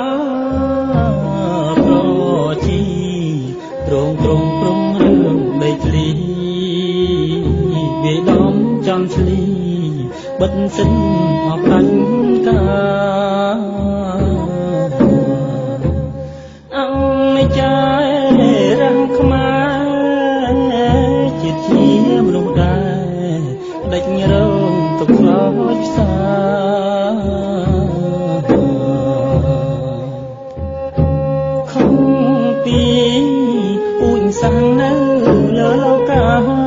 Speaker 5: ប្រជីត្រង់ព្រំរឿងដីធ្លីវាដំចំឆ្លីបិទសិនអបដាញ់កាអង្គចារាំងខ្មែរជាតិជាមនុស្សដែរដេញរងទុកខ្លោចផ្សាខំពីពូជសាំងនៅលើលោកា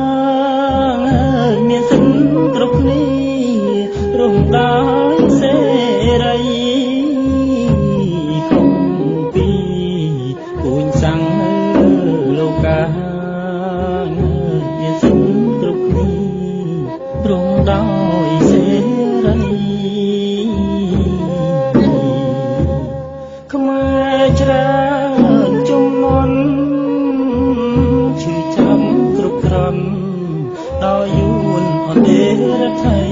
Speaker 5: មានសិនគ្រប់គ្នារំដោយសេរីខំពីពូជសាំងនៅលោកាមានសិនគ្រប់គ្នារំដោយសេរីខ្មែរច្រើនជំនន់ឈឺចាំគ្រប់គ្រាន់ដោយយួនអន្តរថៃ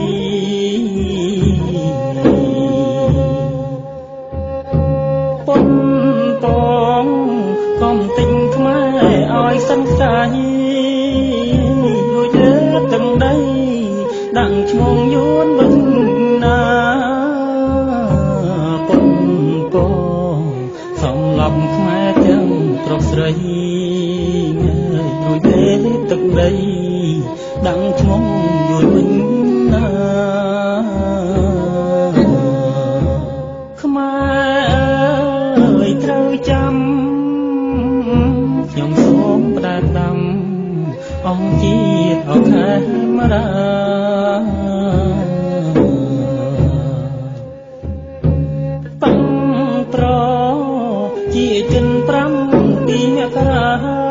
Speaker 5: ពុនពងកំទិញខ្មែរឲ្យសង្ស័យរួចលើទាំងដីដាក់ឈ្មោះយួនវិញណាពុនពងសំឡប់ខ្មែរទាំងប្រុសស្រីរួចលើទឹកដីដាក់ឈ្មោះយួនវិញណាខ្មែរអើយត្រូវចាំខ្ញុំសូមផ្ដែដាំអង្គជាតិអខេមរាតាំងប្រជាជន5ពីមករា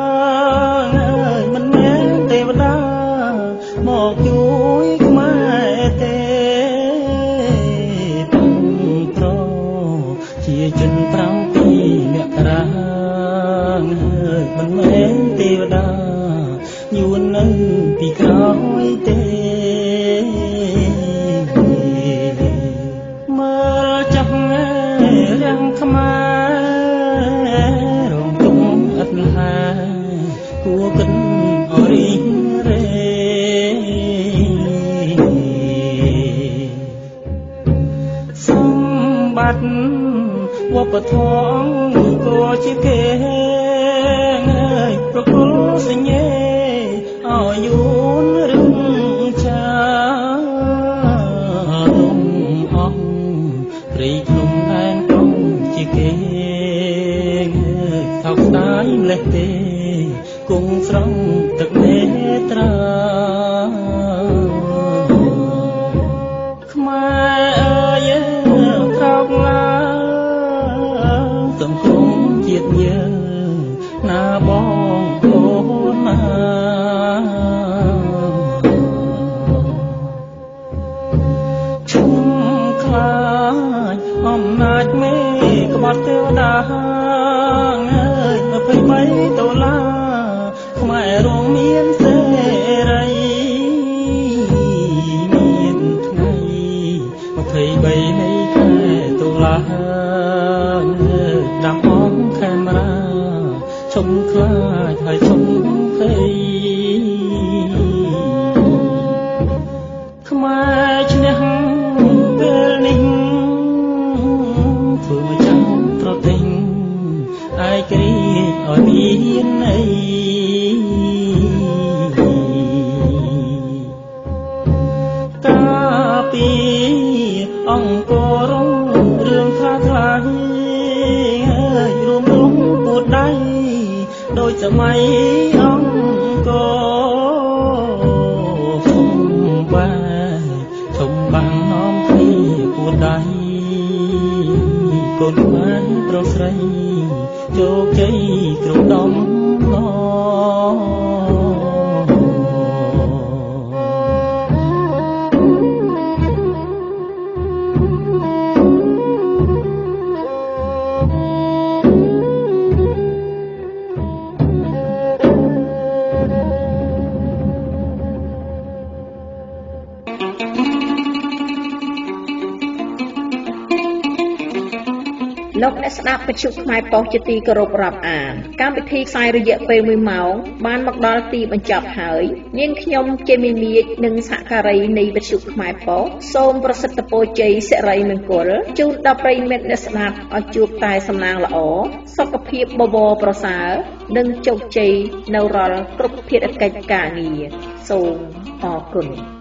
Speaker 5: មិនមែនទេវតាមកជួយខ្មែរទេតាំងប្រជាជន5ពីមករាមិនមែនទេវតាយួននៅពីក្រោយទេមើលចាប់រាំងខ្មែររងទុំឥតហាគួរគិនអរីរេសម្បត្តិវប្បធម៌ក៏ជាគេប្រគល់សញ្ញេឲ្យយួនរឹងចាលំអស់ព្រៃភ្នំដែនក្រុងជាគេថោកស្ដាយម្លេះទេគង់ស្រង់ទឹកនេត្រាខ្មែរអើយក្រោកឡើងសង្គមជាតិយើងណាបងប្អូនណាឈុំខ្លាចអំណាចមេឡាខ្មែររួមមានសេរីមានថ្ងៃ23នៃខែតុលាដាំអងខេមរាឈុំខ្លាចហើយឈុំភ័យខ្មែរឈ្នះពេលនេះធ្វើមកចាំប្រទិញឯករាជ្យឲ្យមានន័យកាពីអង្គរងរឿងថាថ្លៃរួមពួតដៃដោយសម័យអង្គរសុំបាំងនាំគ្នាពួតដៃកូនខ្មែរប្រុសស្រីជោគជ័យគ្រប់ដំណង
Speaker 6: លោកអ្នកស្ដាប់វិទ្យុខ្មែរប៉ុស្តិ៍ជាទីគោរពរាប់អានកម្មវិធីផ្សាយរយៈពេល1ម៉ោងបានមកដល់ទីបញ្ចប់ហើយនាងខ្ញុំចេមីមៀកនិងសហការីនៃវិទ្យុខ្មែរប៉ុស្តិ៍សូមប្រសិទ្ធពរជ័យសិរីមង្គលជូនដល់ប្រិយមិត្តអ្នកស្ដាប់ឲ្យជួបតែសំណាងល្អសុខភាពបបរប្រសើរនិងជោគជ័យនៅរាល់គ្រប់ភារកិច្ចការងារសូមអរគុណ